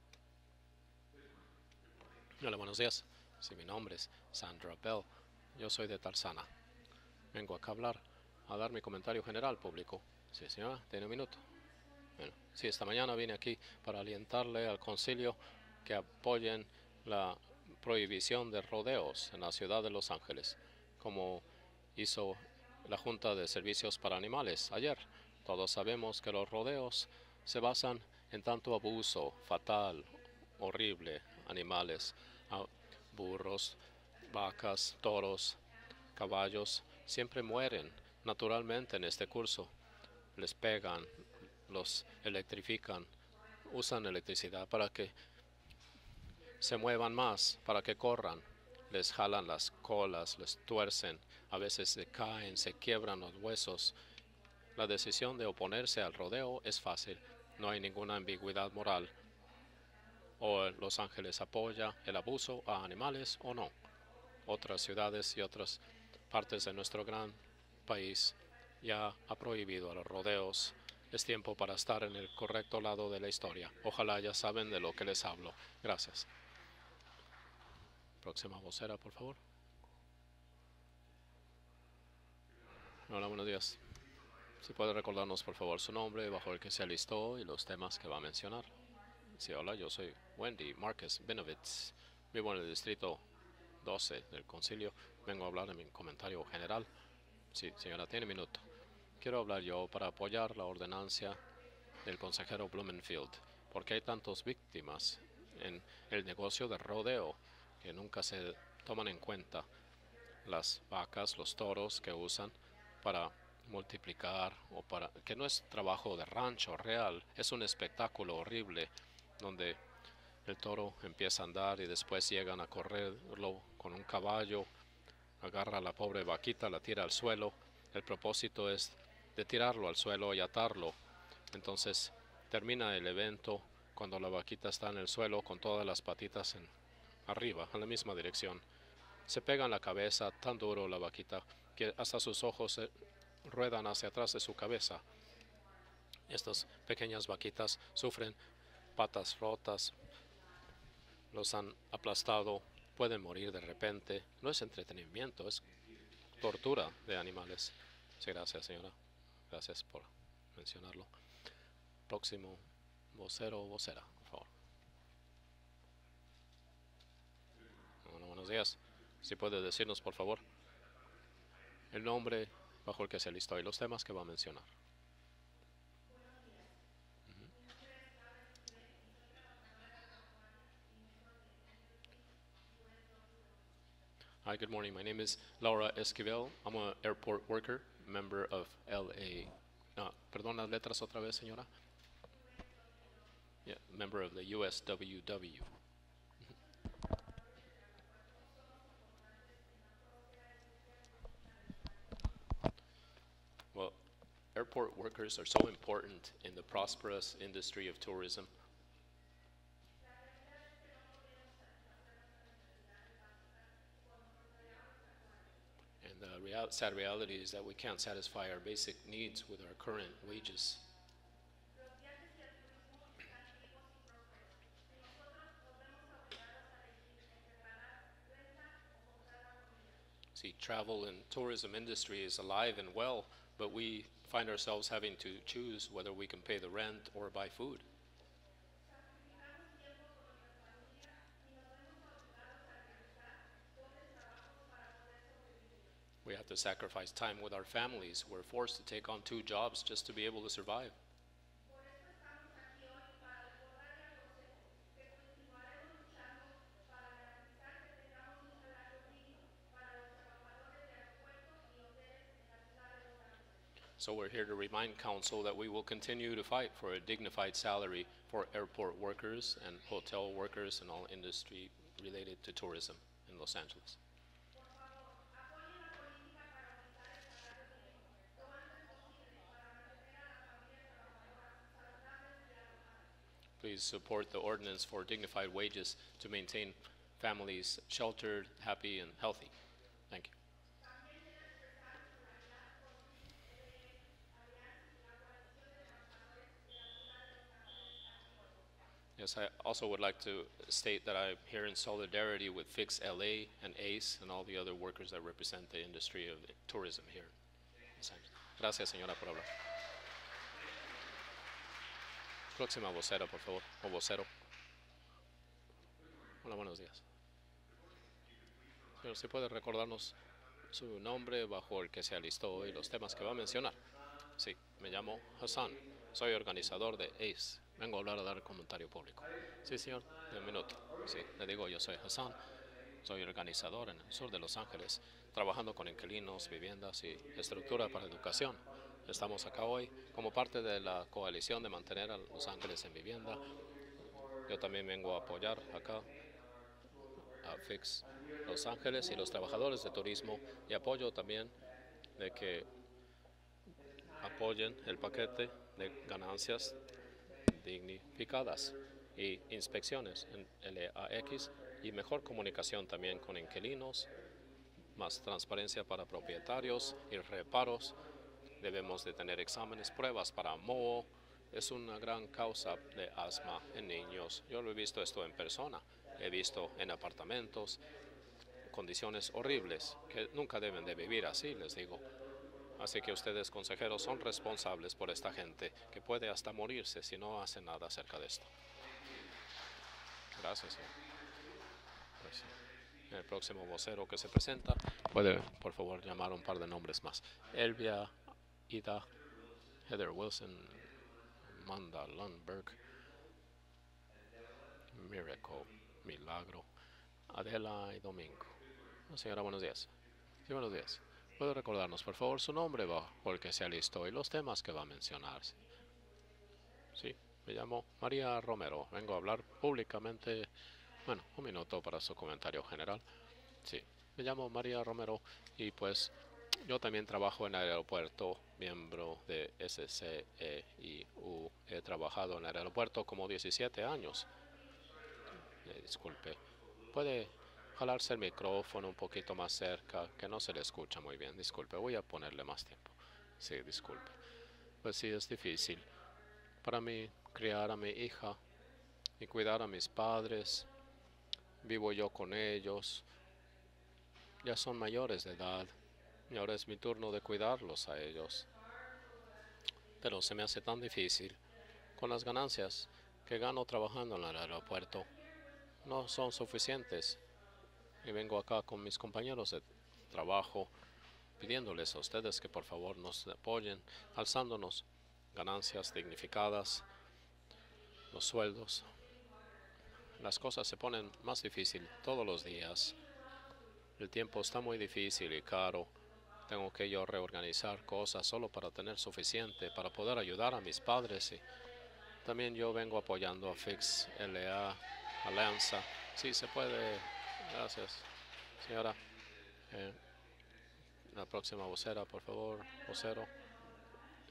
Hola, buenos días. Sí, mi nombre es Sandra Bell. Yo soy de Tarzana. Vengo acá a dar mi comentario general público. Sí, señora, tiene un minuto. Bueno, sí, esta mañana vine aquí para alientarle al concilio que apoyen la prohibición de rodeos en la ciudad de Los Ángeles, como hizo la Junta de Servicios para Animales ayer. Todos sabemos que los rodeos se basan en tanto abuso fatal, horrible, animales, burros, vacas, toros, caballos, siempre mueren naturalmente en este curso. Les pegan, los electrifican, usan electricidad para que se muevan más, para que corran. Les jalan las colas, les tuercen, a veces se caen, se quiebran los huesos. La decisión de oponerse al rodeo es fácil, no hay ninguna ambigüedad moral. O Los Ángeles apoya el abuso a animales o no. Otras ciudades y otras partes de nuestro gran país ya ha prohibido a los rodeos. Es tiempo para estar en el correcto lado de la historia. Ojalá ya saben de lo que les hablo. Gracias. Próxima vocera, por favor. Hola, buenos días. Si puede recordarnos, por favor, su nombre bajo el que se alistó y los temas que va a mencionar. Sí, hola, yo soy Wendy Márquez Benovitz. Vivo en el distrito 12 del concilio. Vengo a hablar de mi comentario general. Sí, señora, tiene un minuto. Quiero hablar yo para apoyar la ordenanza del consejero Blumenfield, porque hay tantas víctimas en el negocio de rodeo que nunca se toman en cuenta. Las vacas, los toros que usan para multiplicar o para que no es trabajo de rancho real, es un espectáculo horrible donde el toro empieza a andar y después llegan a correrlo con un caballo, agarra a la pobre vaquita, la tira al suelo. El propósito es de tirarlo al suelo y atarlo. Entonces termina el evento cuando la vaquita está en el suelo con todas las patitas arriba, en la misma dirección. Se pega en la cabeza tan duro la vaquita que hasta sus ojos ruedan hacia atrás de su cabeza. Estas pequeñas vaquitas sufren patas rotas, los han aplastado, pueden morir de repente. No es entretenimiento, es tortura de animales. Sí, gracias, señora. Gracias por mencionarlo. Próximo vocero o vocera, por favor. Bueno, buenos días. Si puede decirnos, por favor, el nombre bajo el que se alistó y los temas que va a mencionar. Hi, good morning. My name is Laura Esquivel. I'm an airport worker, member of LA. Perdón, las letras otra vez, señora. Yeah, member of the USWW. airport workers are so important in the prosperous industry of tourism. And the sad reality is that we can't satisfy our basic needs with our current wages. See, travel and tourism industry is alive and well, but we find ourselves having to choose whether we can pay the rent or buy food. We have to sacrifice time with our families. We're forced to take on 2 jobs just to be able to survive. So we're here to remind Council that we will continue to fight for a dignified salary for airport workers and hotel workers and all industry related to tourism in Los Angeles. Please support the ordinance for dignified wages to maintain families sheltered, happy, and healthy. Thank you. Yes, I also would like to state that I'm here in solidarity with Fix LA and ACE and all the other workers that represent the industry of tourism here. Gracias, señora, por hablar. Próxima vocera, por favor, o vocero. Hola, buenos días. Señor, ¿sí puede recordarnos su nombre bajo el que se alistó y los temas que va a mencionar? Sí, me llamo Hassan, soy organizador de ACE. Vengo a hablar a dar comentario público. Sí, señor, de un minuto. Sí, le digo, yo soy Hassan, soy organizador en el sur de Los Ángeles, trabajando con inquilinos, viviendas y estructura para educación. Estamos acá hoy como parte de la coalición de mantener a Los Ángeles en vivienda. Yo también vengo a apoyar acá a Fix Los Ángeles y los trabajadores de turismo, y apoyo también de que apoyen el paquete de ganancias dignificadas y inspecciones en LAX y mejor comunicación también con inquilinos, más transparencia para propietarios y reparos. Debemos de tener exámenes, pruebas para moho. Es una gran causa de asma en niños. Yo lo he visto esto en persona. He visto en apartamentos condiciones horribles que nunca deben de vivir así, les digo. Así que ustedes, consejeros, son responsables por esta gente que puede hasta morirse si no hacen nada acerca de esto. Gracias, señor. Gracias. El próximo vocero que se presenta puede, por favor, llamar un par de nombres más. Elvia, Ida, Heather Wilson, Amanda Lundberg, Miracle, Milagro, Adela y Domingo. Señora, buenos días. Sí, buenos días. ¿Puede recordarnos, por favor, su nombre bajo el que se alistó y los temas que va a mencionar? Sí, me llamo María Romero. Vengo a hablar públicamente. Bueno, un minuto para su comentario general. Sí, me llamo María Romero y pues yo también trabajo en el aeropuerto, miembro de SCEIU. He trabajado en el aeropuerto como 17 años. Disculpe, ¿puede jalarse el micrófono un poquito más cerca? Que no se le escucha muy bien. Disculpe, voy a ponerle más tiempo. Sí, disculpe. Pues sí, es difícil para mí criar a mi hija y cuidar a mis padres. Vivo yo con ellos. Ya son mayores de edad y ahora es mi turno de cuidarlos a ellos. Pero se me hace tan difícil con las ganancias que gano trabajando en el aeropuerto. No son suficientes. Y vengo acá con mis compañeros de trabajo pidiéndoles a ustedes que por favor nos apoyen, alzándonos ganancias dignificadas, los sueldos. Las cosas se ponen más difíciles todos los días. El tiempo está muy difícil y caro. Tengo que yo reorganizar cosas solo para tener suficiente para poder ayudar a mis padres. Y también yo vengo apoyando a Fix LA, Alianza. Sí, se puede. Gracias, señora. La próxima vocera, por favor, vocero.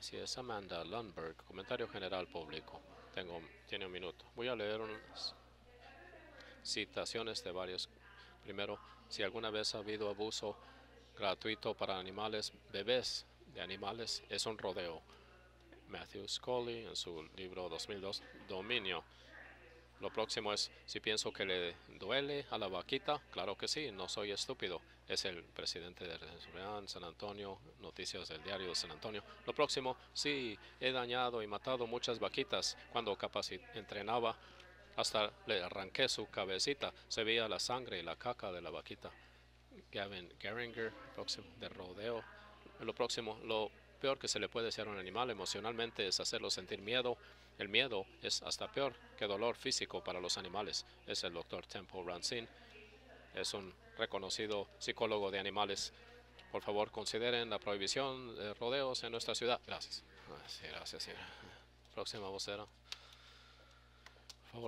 Si es Amanda Lundberg, comentario general público. Tiene un minuto. Voy a leer unas citaciones de varios. Primero, si alguna vez ha habido abuso gratuito para animales, bebés de animales, es un rodeo. Matthew Scully en su libro 2002, Dominio. Lo próximo es, si pienso que le duele a la vaquita, claro que sí, no soy estúpido. Es el presidente de San Antonio, noticias del diario de San Antonio. Lo próximo, sí, he dañado y matado muchas vaquitas cuando entrenaba. Hasta le arranqué su cabecita, se veía la sangre y la caca de la vaquita. Gavin Geringer, próximo de rodeo. Lo próximo, lo peor que se le puede hacer a un animal emocionalmente es hacerlo sentir miedo. El miedo es hasta peor que dolor físico para los animales. Es el doctor Temple Rancine. Es un reconocido psicólogo de animales. Por favor, consideren la prohibición de rodeos en nuestra ciudad. Gracias. Sí, gracias, señora. Próxima vocera. Por favor.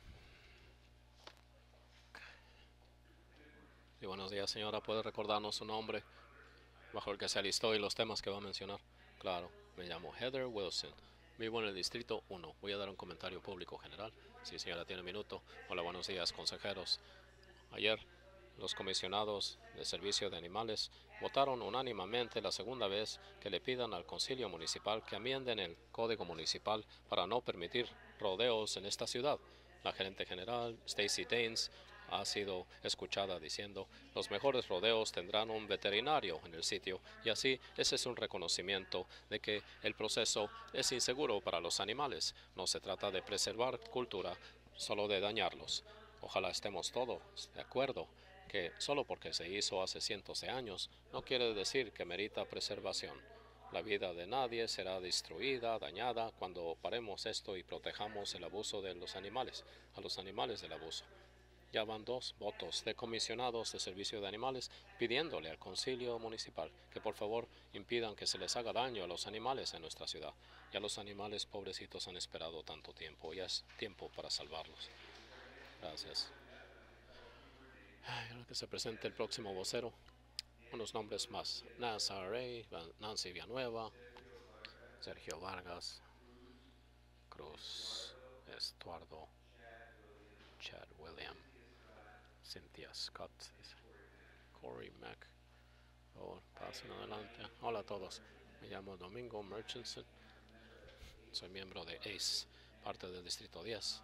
Sí, buenos días, señora. ¿Puede recordarnos su nombre bajo el que se alistó y los temas que va a mencionar? Claro, me llamo Heather Wilson. Vivo en el Distrito 1. Voy a dar un comentario público general. Sí, señora, tiene un minuto. Hola, buenos días, consejeros. Ayer, los comisionados de servicio de animales votaron unánimemente la segunda vez que le pidan al Concilio Municipal que enmienden el Código Municipal para no permitir rodeos en esta ciudad. La gerente general, Stacy Daines, ha sido escuchada diciendo, los mejores rodeos tendrán un veterinario en el sitio, y así ese es un reconocimiento de que el proceso es inseguro para los animales. No se trata de preservar cultura, solo de dañarlos. Ojalá estemos todos de acuerdo que solo porque se hizo hace cientos de años no quiere decir que merita preservación. La vida de nadie será destruida, dañada, cuando paremos esto y protejamos el abuso de los animales, a los animales del abuso. Ya van 2 votos de comisionados de servicio de animales pidiéndole al Concilio Municipal que por favor impidan que se les haga daño a los animales en nuestra ciudad. Ya los animales pobrecitos han esperado tanto tiempo, ya es tiempo para salvarlos. Gracias. Quiero que se presente el próximo vocero. Unos nombres más. Nancy Villanueva, Sergio Vargas, Cruz, Estuardo, Chad William, Cynthia Scott, Corey Mack. Oh, pasen adelante. Hola a todos. Me llamo Domingo Murchison. Soy miembro de ACE, parte del Distrito 10.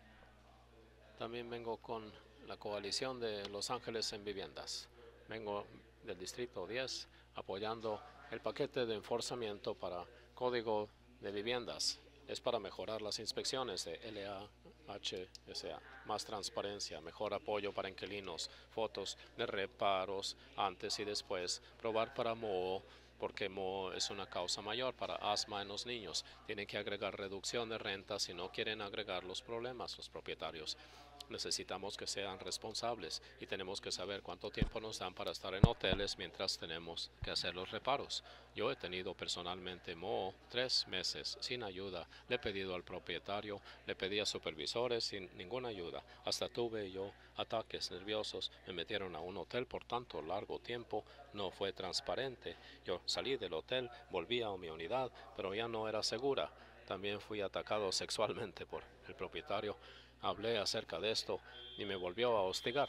También vengo con la coalición de Los Ángeles en Viviendas. Vengo del Distrito 10 apoyando el paquete de enforzamiento para Código de Viviendas. Es para mejorar las inspecciones de LAHSA, más transparencia, mejor apoyo para inquilinos, fotos de reparos antes y después, probar para moho, porque moho es una causa mayor para asma en los niños. Tienen que agregar reducción de renta si no quieren agregar los problemas los propietarios. Necesitamos que sean responsables y tenemos que saber cuánto tiempo nos dan para estar en hoteles mientras tenemos que hacer los reparos. Yo he tenido personalmente moho 3 meses sin ayuda. Le he pedido al propietario, le pedí a supervisores sin ninguna ayuda. Hasta tuve yo ataques nerviosos. Me metieron a un hotel por tanto largo tiempo. No fue transparente. Yo salí del hotel, volví a mi unidad, pero ya no era segura. También fui atacado sexualmente por el propietario. Hablé acerca de esto y me volvió a hostigar.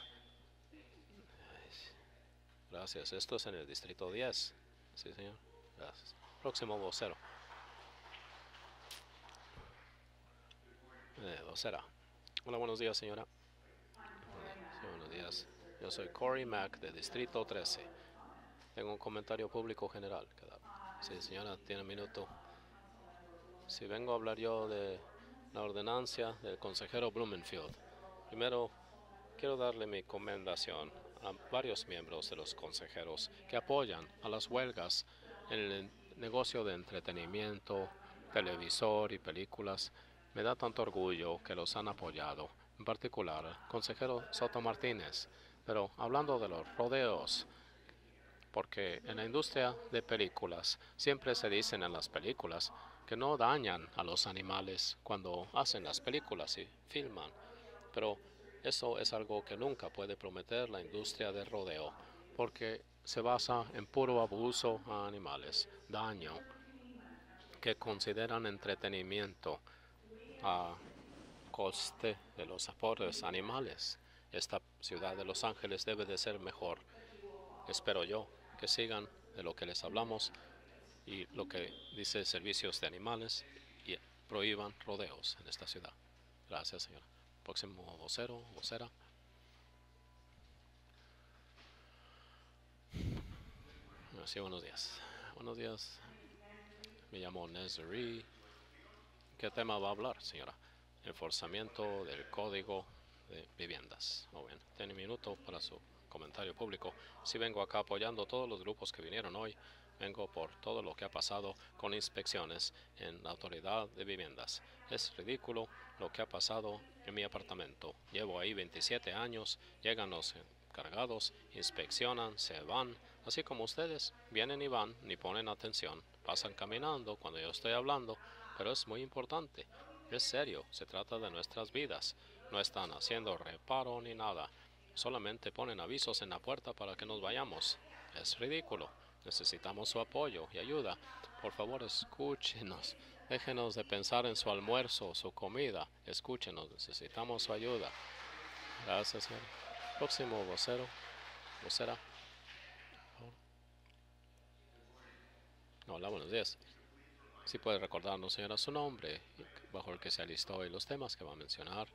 Gracias. Esto es en el Distrito 10. Sí, señor. Gracias. Próximo vocero. Vocera. Hola, buenos días, señora. Sí, buenos días. Yo soy Corey Mack, de Distrito 13. Tengo un comentario público general. Sí, señora, tiene un minuto. Si vengo a hablar yo de la ordenancia del consejero Blumenfield. Primero, quiero darle mi commendación a varios miembros de los consejeros que apoyan a las huelgas en el negocio de entretenimiento, televisor y películas. Me da tanto orgullo que los han apoyado, en particular el consejero Soto Martínez. Pero hablando de los rodeos, porque en la industria de películas siempre se dicen en las películas que no dañan a los animales cuando hacen las películas y filman. Pero eso es algo que nunca puede prometer la industria del rodeo, porque se basa en puro abuso a animales, daño. que consideran entretenimiento a coste de los pobres animales. Esta ciudad de Los Ángeles debe de ser mejor. Espero yo que sigan de lo que les hablamos y lo que dice servicios de animales y prohíban rodeos en esta ciudad. Gracias, señora. Próximo vocero, vocera. Sí, buenos días. Buenos días. Me llamo Nezri. ¿Qué tema va a hablar, señora? Enforzamiento del Código de Viviendas. Muy bien. Tiene un minuto para su comentario público. Sí, vengo acá apoyando a todos los grupos que vinieron hoy. Vengo por todo lo que ha pasado con inspecciones en la Autoridad de Viviendas. Es ridículo lo que ha pasado en mi apartamento. Llevo ahí 27 años. Llegan los encargados, inspeccionan, se van. Así como ustedes, vienen y van, ni ponen atención. Pasan caminando cuando yo estoy hablando. Pero es muy importante. Es serio. Se trata de nuestras vidas. No están haciendo reparo ni nada. Solamente ponen avisos en la puerta para que nos vayamos. Es ridículo. Necesitamos su apoyo y ayuda. Por favor, escúchenos. Déjenos de pensar en su almuerzo, su comida. Escúchenos. Necesitamos su ayuda. Gracias, señor. Próximo vocero. Vocera. Hola, buenos días. Si puede recordarnos, señora, su nombre, bajo el que se alistó y los temas que va a mencionar.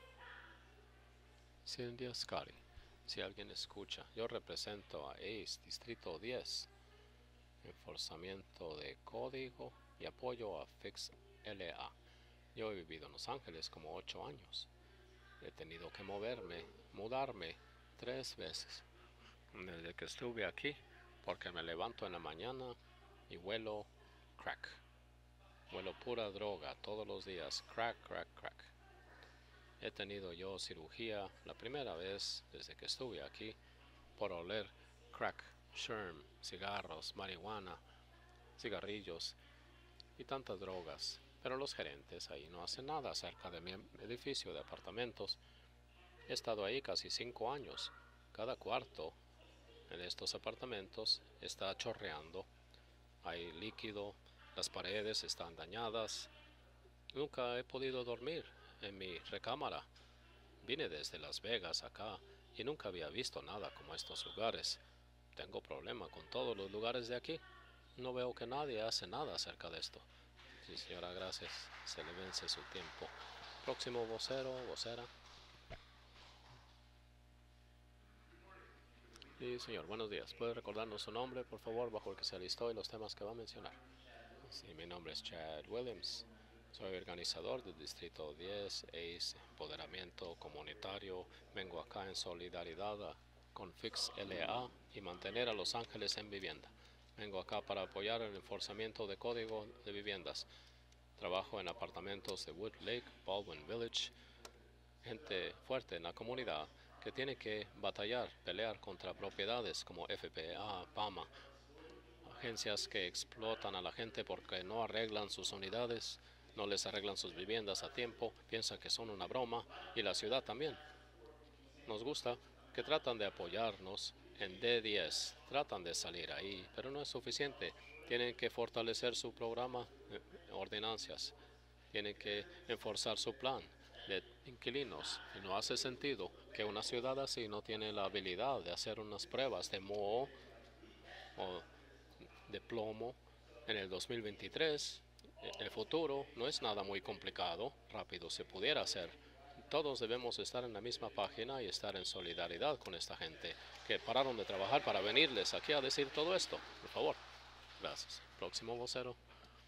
Cindy Scali. Si alguien escucha, yo represento a ACE, Distrito 10. Enforzamiento de código y apoyo a Fix LA. Yo he vivido en Los Ángeles como 8 años. He tenido que mudarme 3 veces desde que estuve aquí, porque me levanto en la mañana y huelo crack. Huelo pura droga todos los días. Crack, crack, crack. He tenido yo cirugía la primera vez desde que estuve aquí por oler crack, sherm, cigarros, marihuana, cigarrillos y tantas drogas. Pero los gerentes ahí no hacen nada acerca de mi edificio de apartamentos. He estado ahí casi 5 años. Cada cuarto en estos apartamentos está chorreando. Hay líquido, las paredes están dañadas. Nunca he podido dormir en mi recámara. Vine desde Las Vegas acá y nunca había visto nada como estos lugares. Tengo problema con todos los lugares de aquí. No veo que nadie hace nada acerca de esto. Sí, señora, gracias. Se le vence su tiempo. Próximo vocero, vocera. Sí, señor, buenos días. ¿Puede recordarnos su nombre, por favor, bajo el que se alistó y los temas que va a mencionar? Sí, mi nombre es Chad Williams. Soy organizador del Distrito 10, ACE, Empoderamiento Comunitario. Vengo acá en solidaridad con Fix LA y mantener a Los Ángeles en vivienda. Vengo acá para apoyar el enforzamiento de código de viviendas. Trabajo en apartamentos de Wood Lake, Baldwin Village. Gente fuerte en la comunidad que tiene que pelear contra propiedades como FPA, PAMA. Agencias que explotan a la gente porque no arreglan sus unidades, no les arreglan sus viviendas a tiempo, piensan que son una broma, y la ciudad también. Nos gusta que tratan de apoyarnos en D10, tratan de salir ahí, pero no es suficiente. Tienen que fortalecer su programa, ordenancias, tienen que enforzar su plan de inquilinos. Y no hace sentido que una ciudad así no tiene la habilidad de hacer unas pruebas de moho o de plomo en el 2023. El futuro no es nada muy complicado, rápido se pudiera hacer. Todos debemos estar en la misma página y estar en solidaridad con esta gente que pararon de trabajar para venirles aquí a decir todo esto. Por favor. Gracias. Próximo vocero.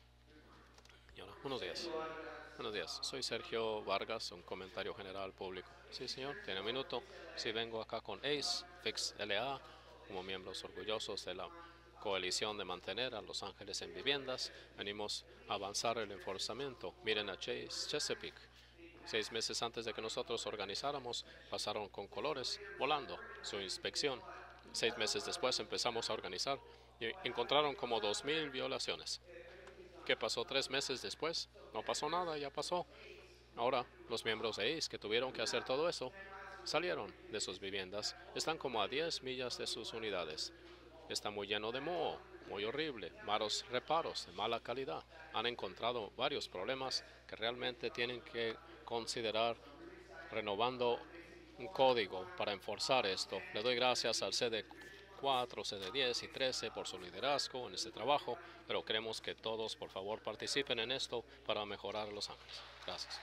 Señora, buenos días. Buenos días. Soy Sergio Vargas, un comentario general público. Sí, señor, tiene un minuto. Sí, vengo acá con ACE, Fix LA, como miembros orgullosos de la coalición de mantener a Los Ángeles en viviendas. Venimos a avanzar el enforzamiento. Miren a Chesapeake. 6 meses antes de que nosotros organizáramos, pasaron con colores volando su inspección. 6 meses después empezamos a organizar y encontraron como 2,000 violaciones. ¿Qué pasó 3 meses después? No pasó nada, ya pasó. Ahora, los miembros de ACE que tuvieron que hacer todo eso, salieron de sus viviendas. Están como a 10 millas de sus unidades. Está muy lleno de moho. muy horrible, malos reparos de mala calidad. Han encontrado varios problemas que realmente tienen que considerar renovando un código para enforzar esto. Le doy gracias al CD4, CD10 y 13 por su liderazgo en este trabajo, pero queremos que todos, por favor, participen en esto para mejorar Los Ángeles. Gracias.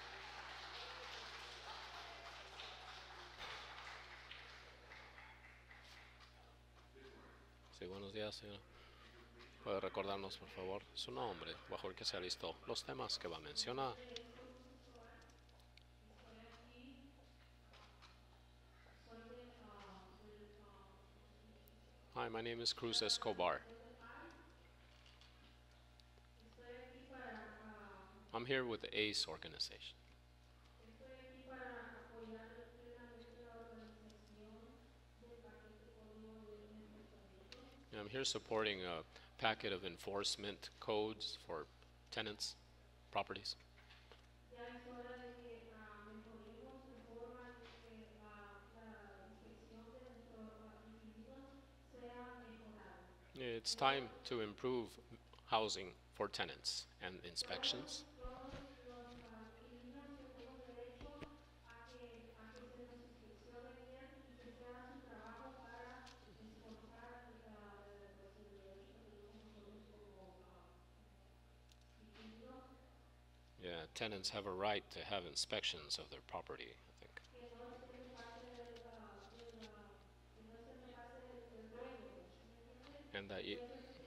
Sí, buenos días, señora. ¿Puede recordarnos, por favor, su nombre, bajo el que se alistó, los temas que va a mencionar? Hi, my name is Cruz Escobar. I'm here with the ACE organization. I'm here supporting a packet of enforcement codes for tenants, properties. It's time to improve housing for tenants and inspections. Yeah, tenants have a right to have inspections of their property, I think. And that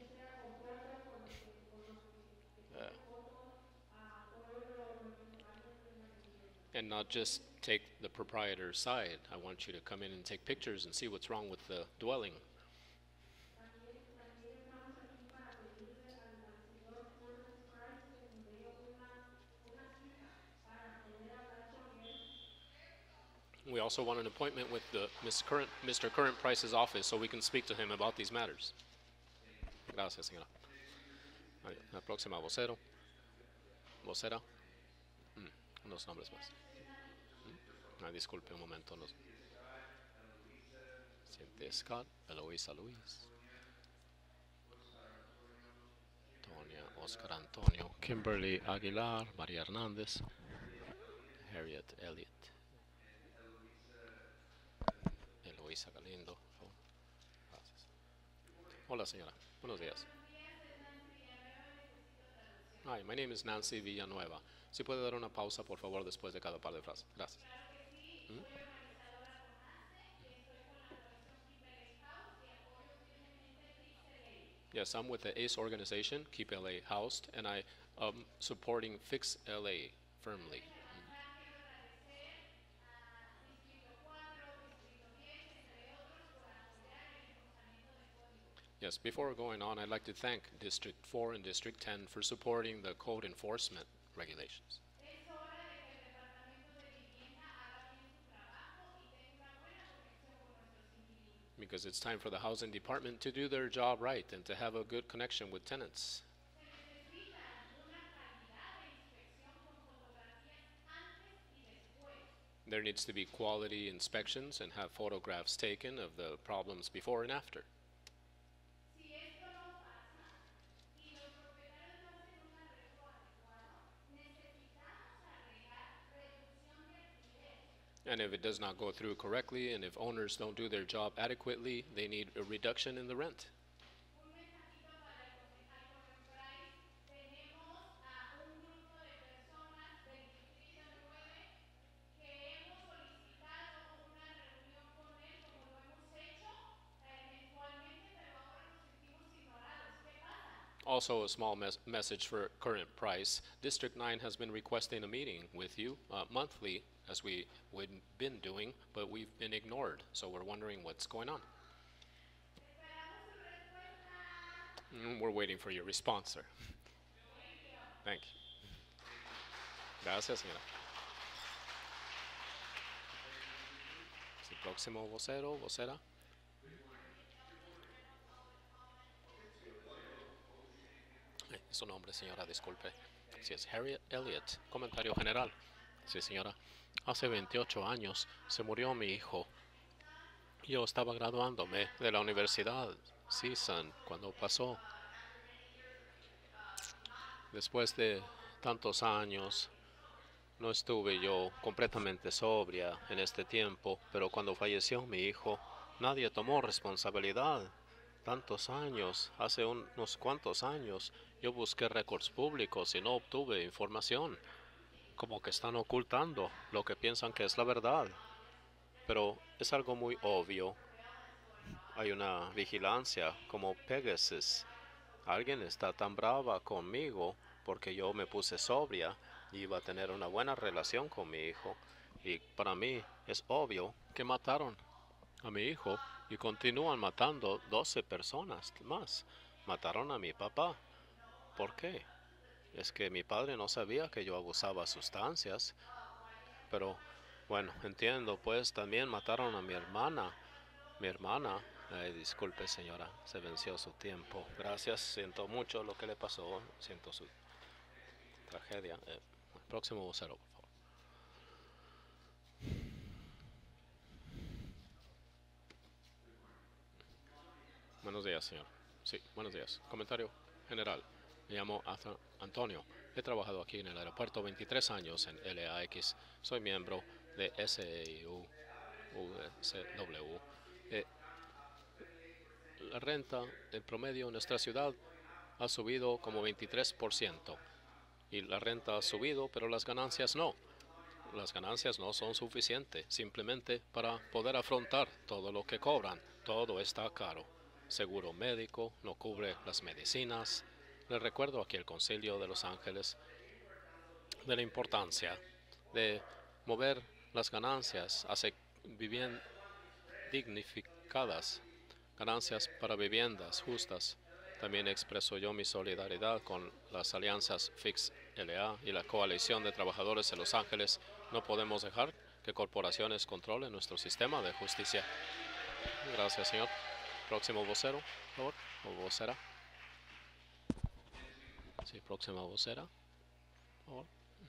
and not just take the proprietor's side. I want you to come in and take pictures and see what's wrong with the dwelling. We also want an appointment with the Mr. Current Price's office so we can speak to him about these matters. Gracias, señora. La próxima, vocero. Vocera. Unos nombres más. Disculpe un momento. Cynthia Scott, Eloisa Luis. Tonia Oscar Antonio, Kimberly Aguilar, María Hernández, Harriet Elliott. Eloisa Galindo. Gracias. Hola, señora. Buenos días. Hi, my name is Nancy Villanueva. Si puede dar una pausa, por favor, después de cada par de frases. Gracias. Yes, I'm with the ACE organization, Keep LA Housed, and I am supporting Fix LA firmly. Yes, before going on, I'd like to thank District 4 and District 10 for supporting the code enforcement regulations. Because it's time for the housing department to do their job right and to have a good connection with tenants. There needs to be quality inspections and have photographs taken of the problems before and after. And if it does not go through correctly, and if owners don't do their job adequately, they need a reduction in the rent. Also, a small message for Current Price. District 9 has been requesting a meeting with you monthly, as we would been doing, but we've been ignored, so we're wondering what's going on. We're waiting for your response, sir. Thank you. Gracias, señora. El próximo vocero, vocera. Su nombre, señora, disculpe. Si es Harriet Elliott, comentario general. Sí, señora. Hace 28 años se murió mi hijo. Yo estaba graduándome de la universidad CSUN cuando pasó. Después de tantos años, no estuve yo completamente sobria en este tiempo, pero cuando falleció mi hijo, nadie tomó responsabilidad. Tantos años, hace unos cuantos años, yo busqué récords públicos y no obtuve información. Como que están ocultando lo que piensan que es la verdad. Pero es algo muy obvio. Hay una vigilancia como Pegasus. Alguien está tan brava conmigo porque yo me puse sobria y iba a tener una buena relación con mi hijo. Y para mí es obvio que mataron a mi hijo y continúan matando 12 personas más. Mataron a mi papá. ¿Por qué? Es que mi padre no sabía que yo abusaba de sustancias. Pero bueno, entiendo, pues también mataron a mi hermana. Mi hermana, disculpe señora, se venció su tiempo. Gracias, siento mucho lo que le pasó, siento su tragedia. Próximo vocero, por favor. Buenos días, señor. Sí, buenos días. Comentario general. Me llamo Antonio. He trabajado aquí en el aeropuerto 23 años en LAX. Soy miembro de SEIU, USW. La renta en promedio en nuestra ciudad ha subido como 23%. Y la renta ha subido, pero las ganancias no. Las ganancias no son suficientes, simplemente para poder afrontar todo lo que cobran. Todo está caro. Seguro médico no cubre las medicinas. Les recuerdo aquí el Concilio de Los Ángeles de la importancia de mover las ganancias hacia viviendas dignificadas, ganancias para viviendas justas. También expreso yo mi solidaridad con las alianzas FIX LA y la coalición de trabajadores de Los Ángeles. No podemos dejar que corporaciones controlen nuestro sistema de justicia. Gracias, señor. Próximo vocero, por favor, o vocera. Sí, próxima vocera, por favor.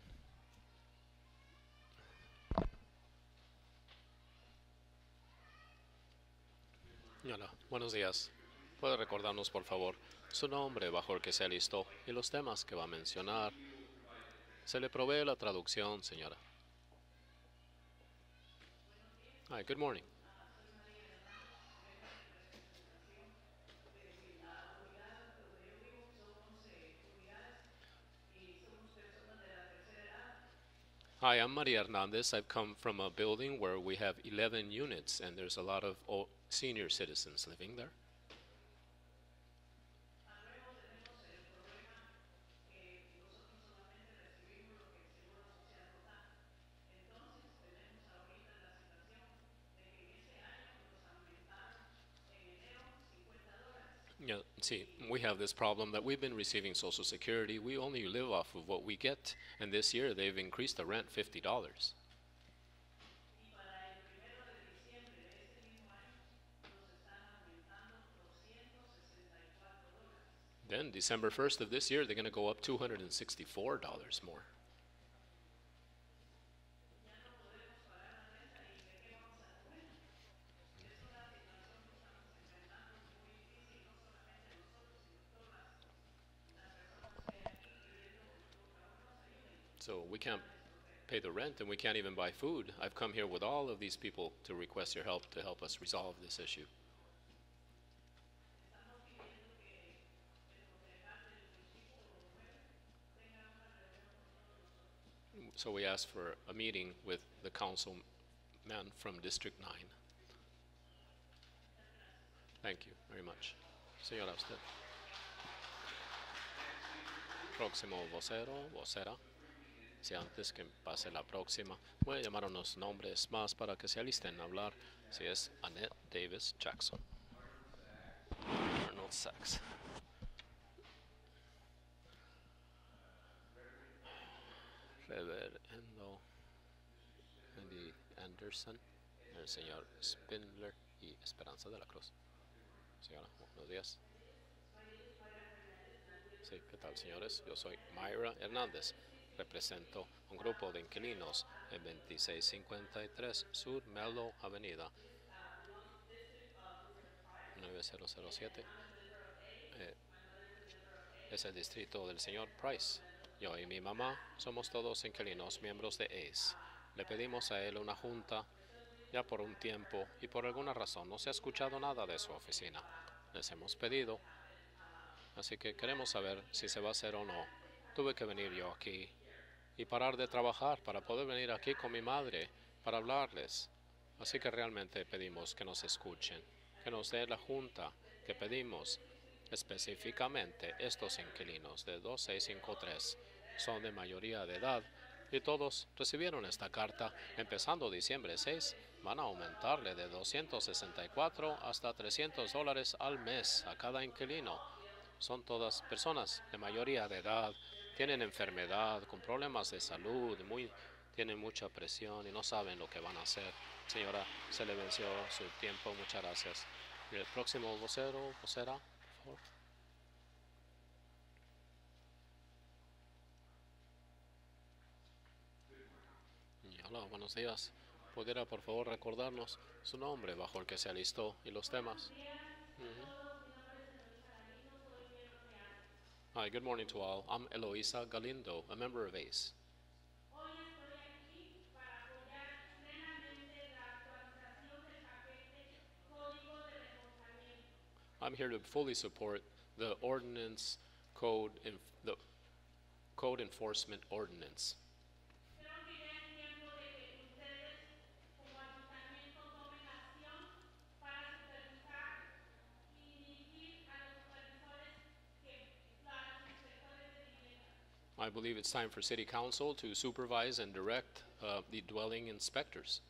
Señora, buenos días. ¿Puede recordarnos, por favor, su nombre bajo el que se alistó y los temas que va a mencionar? Se le provee la traducción, señora. Hi, good morning. Hi, I'm Maria Hernandez. I've come from a building where we have 11 units and there's a lot of senior citizens living there. Yeah, see, we have this problem that we've been receiving Social Security. We only live off of what we get, and this year they've increased the rent $50. Then December 1st of this year, they're going to go up $264 more. So we can't pay the rent and we can't even buy food. I've come here with all of these people to request your help to help us resolve this issue. So we asked for a meeting with the councilman from District 9. Thank you very much. Señora, usted. Próximo vocero, vocera. Si antes que pase la próxima, voy a llamar unos nombres más para que se alisten a hablar. Si es Annette Davis Jackson. Arnold Sachs. Reverendo Andy Anderson, el señor Spindler y Esperanza de la Cruz. Señora, buenos días. Sí, ¿qué tal, señores? Yo soy Myra Hernández. Represento un grupo de inquilinos en 2653 Sur Melo Avenida 9007. es el distrito del señor Price. Yo y mi mamá somos todos inquilinos, miembros de ACE. Le pedimos a él una junta ya por un tiempo y por alguna razón no se ha escuchado nada de su oficina. Les hemos pedido, así que queremos saber si se va a hacer o no. Tuve que venir yo aquí y parar de trabajar para poder venir aquí con mi madre para hablarles. Así que realmente pedimos que nos escuchen, que nos dé la junta que pedimos. Específicamente, estos inquilinos de 2653 son de mayoría de edad y todos recibieron esta carta empezando diciembre 6. Van a aumentarle de $264 hasta $300 al mes a cada inquilino. Son todas personas de mayoría de edad, tienen enfermedad, con problemas de salud, tienen mucha presión y no saben lo que van a hacer. Señora, se le venció su tiempo, muchas gracias. ¿Y el próximo vocera, por favor? Hola, buenos días. ¿Pudiera por favor recordarnos su nombre bajo el que se alistó y los temas? Hi, good morning to all. I'm Eloisa Galindo, a member of ACE. I'm here to fully support the ordinance the code enforcement ordinance. I believe it's time for City Council to supervise and direct the dwelling inspectors.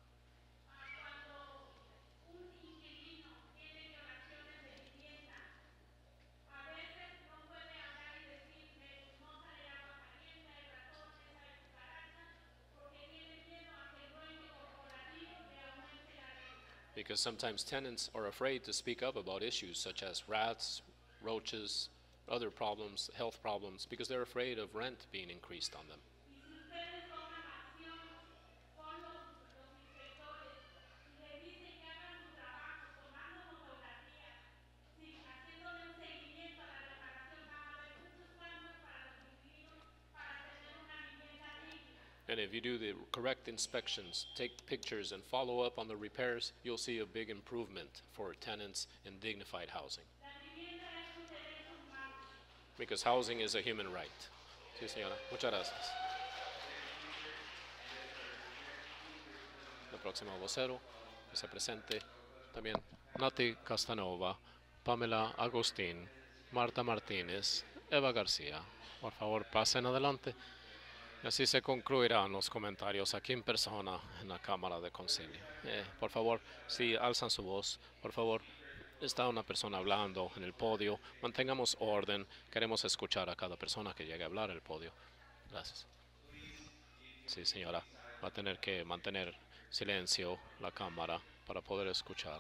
Because sometimes tenants are afraid to speak up about issues such as rats, roaches, other problems, health problems, because they're afraid of rent being increased on them. And if you do the correct inspections, take pictures, and follow up on the repairs, you'll see a big improvement for tenants in dignified housing. Because housing is a human right. Sí, señora. Muchas gracias. El próximo vocero que se presente también Nati Castanova, Pamela Agustín, Marta Martínez, Eva García. Por favor, pasen adelante. Y así se concluirán los comentarios aquí en persona en la Cámara de Concilio. Por favor, si alzan su voz, por favor, está una persona hablando en el podio, mantengamos orden, queremos escuchar a cada persona que llegue a hablar en el podio. Gracias. Sí, señora, va a tener que mantener silencio la Cámara para poder escuchar.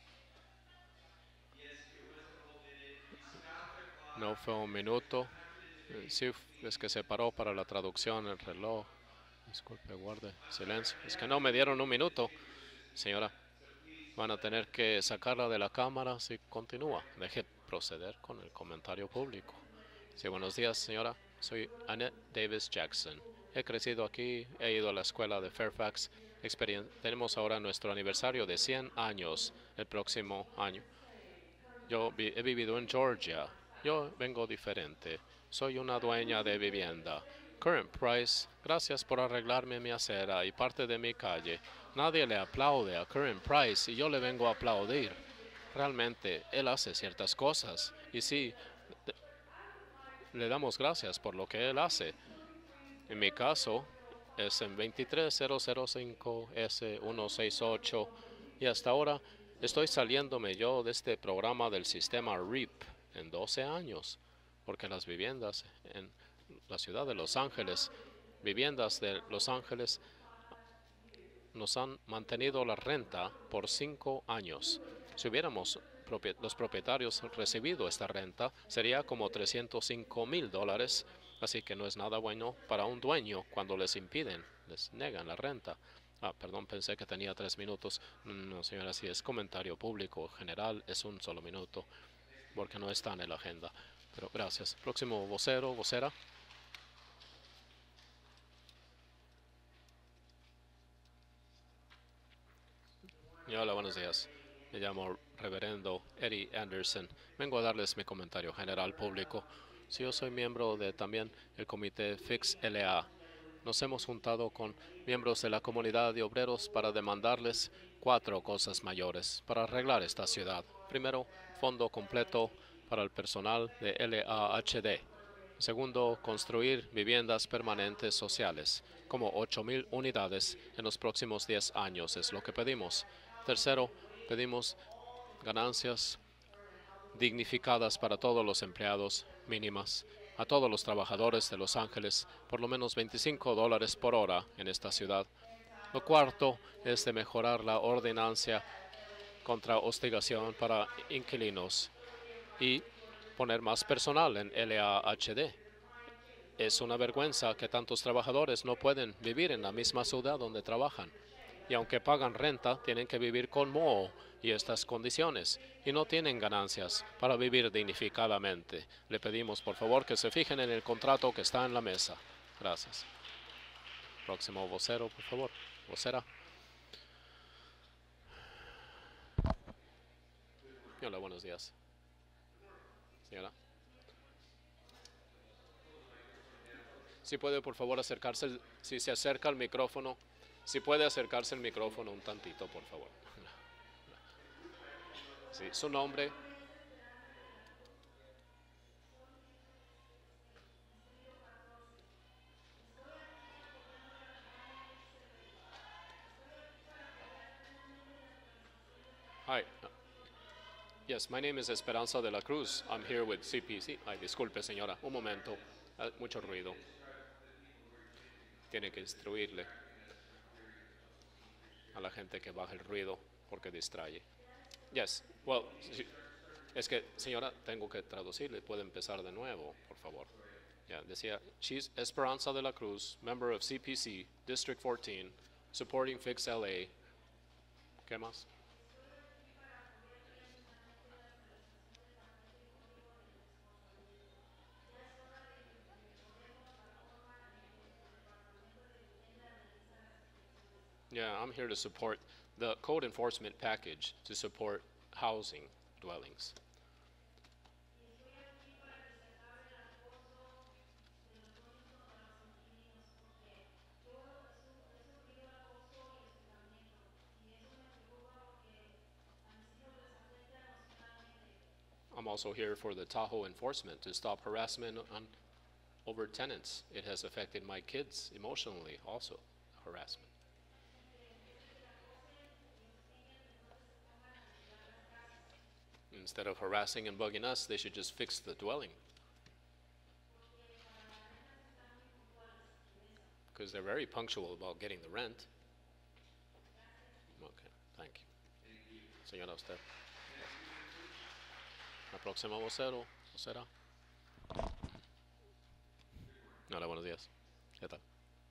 No fue un minuto. Sí, es que se paró para la traducción el reloj. Disculpe, guarde silencio. Es que no me dieron un minuto. Señora, van a tener que sacarla de la cámara si continúa. Deje proceder con el comentario público. Sí, buenos días, señora. Soy Annette Davis Jackson. He crecido aquí, he ido a la escuela de Fairfax. Tenemos ahora nuestro aniversario de 100 años el próximo año. Yo he vivido en Georgia. Yo vengo diferente. Soy una dueña de vivienda. Current Price, gracias por arreglarme mi acera y parte de mi calle. Nadie le aplaude a Current Price y yo le vengo a aplaudir. Realmente, él hace ciertas cosas. Y sí, le damos gracias por lo que él hace. En mi caso, es en 23005 S168 y hasta ahora estoy saliéndome yo de este programa del sistema REAP en 12 años. Porque las viviendas en la ciudad de Los Ángeles, viviendas de Los Ángeles, nos han mantenido la renta por 5 años. Si hubiéramos los propietarios recibido esta renta, sería como $305,000, así que no es nada bueno para un dueño cuando les impiden, les negan la renta. Perdón, pensé que tenía 3 minutos. No, señora, si es comentario público general, es un solo minuto, porque no está en la agenda. pero gracias. Próximo vocero, vocera. Hola, buenos días. Me llamo Reverendo Eddie Anderson. Vengo a darles mi comentario general público. Si yo soy miembro de también el comité Fix LA. Nos hemos juntado con miembros de la comunidad de obreros para demandarles 4 cosas mayores para arreglar esta ciudad. Primero, fondo completo para el personal de LAHD. Segundo, construir viviendas permanentes sociales, como 8,000 unidades en los próximos 10 años es lo que pedimos. Tercero, pedimos ganancias dignificadas para todos los empleados mínimas, a todos los trabajadores de Los Ángeles, por lo menos $25 por hora en esta ciudad. Lo cuarto es de mejorar la ordenancia contra hostigación para inquilinos y poner más personal en LAHD. Es una vergüenza que tantos trabajadores no pueden vivir en la misma ciudad donde trabajan. Y aunque pagan renta, tienen que vivir con moho y estas condiciones, y no tienen ganancias para vivir dignificadamente. Le pedimos, por favor, que se fijen en el contrato que está en la mesa. Gracias. Próximo vocero, por favor. Vocera. Hola, buenos días. Señora. Si puede, por favor, acercarse, si se acerca al micrófono. Si puede acercarse el micrófono un tantito, por favor. Sí, su nombre. Hi. Yes, my name is Esperanza de la Cruz. I'm here with CPC. Ay, disculpe, señora. Un momento. Mucho ruido. Tiene que instruirle a la gente que baje el ruido porque distrae. Yes, well, es que, señora, tengo que traducirle. Puede empezar de nuevo, por favor. Yeah, decía, she's Esperanza de la Cruz, member of CPC, District 14, supporting Fix LA. ¿Qué más? Yeah, I'm here to support the code enforcement package to support housing dwellings. I'm also here for the Tahoe enforcement to stop harassment over tenants. It has affected my kids emotionally also, harassment. Instead of harassing and bugging us, they should just fix the dwelling. Because they're very punctual about getting the rent. Okay, thank you. Señora, usted. La próxima vocero, vocera. Hola, buenos días. ¿Qué tal?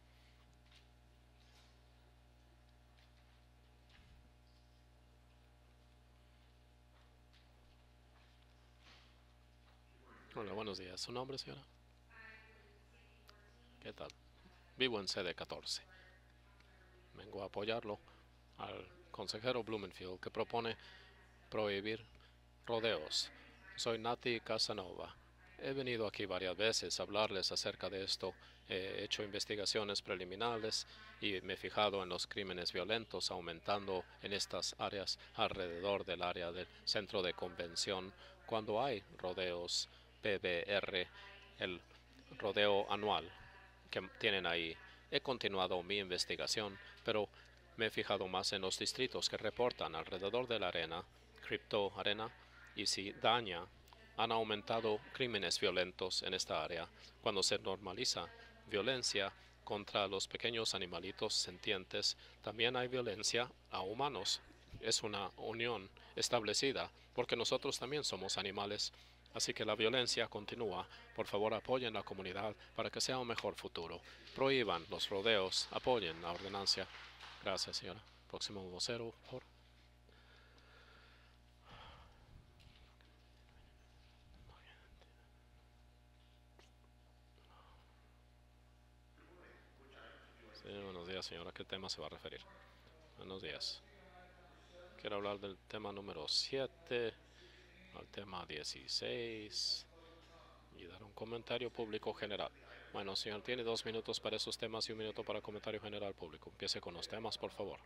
Hola, buenos días. ¿Su nombre, señora? ¿Qué tal? Vivo en sede 14. Vengo a apoyarlo al consejero Blumenfield que propone prohibir rodeos. Soy Nati Casanova. He venido aquí varias veces a hablarles acerca de esto. He hecho investigaciones preliminares y me he fijado en los crímenes violentos aumentando en estas áreas alrededor del área del centro de convención cuando hay rodeos PBR, el rodeo anual que tienen ahí. He continuado mi investigación, pero me he fijado más en los distritos que reportan alrededor de la arena, Crypto Arena, y si daña, han aumentado crímenes violentos en esta área. Cuando se normaliza violencia contra los pequeños animalitos sentientes, también hay violencia a humanos. Es una unión establecida, porque nosotros también somos animales. Así que la violencia continúa. Por favor, apoyen la comunidad para que sea un mejor futuro. Prohíban los rodeos. Apoyen la ordenancia. Gracias, señora. Próximo vocero, por favor. días, señora. ¿A qué tema se va a referir? Buenos días. Quiero hablar del tema número 7, al tema 16 y dar un comentario público general. Bueno, señor, tiene 2 minutos para esos temas y 1 minuto para comentario general público. Empiece con los temas, por favor.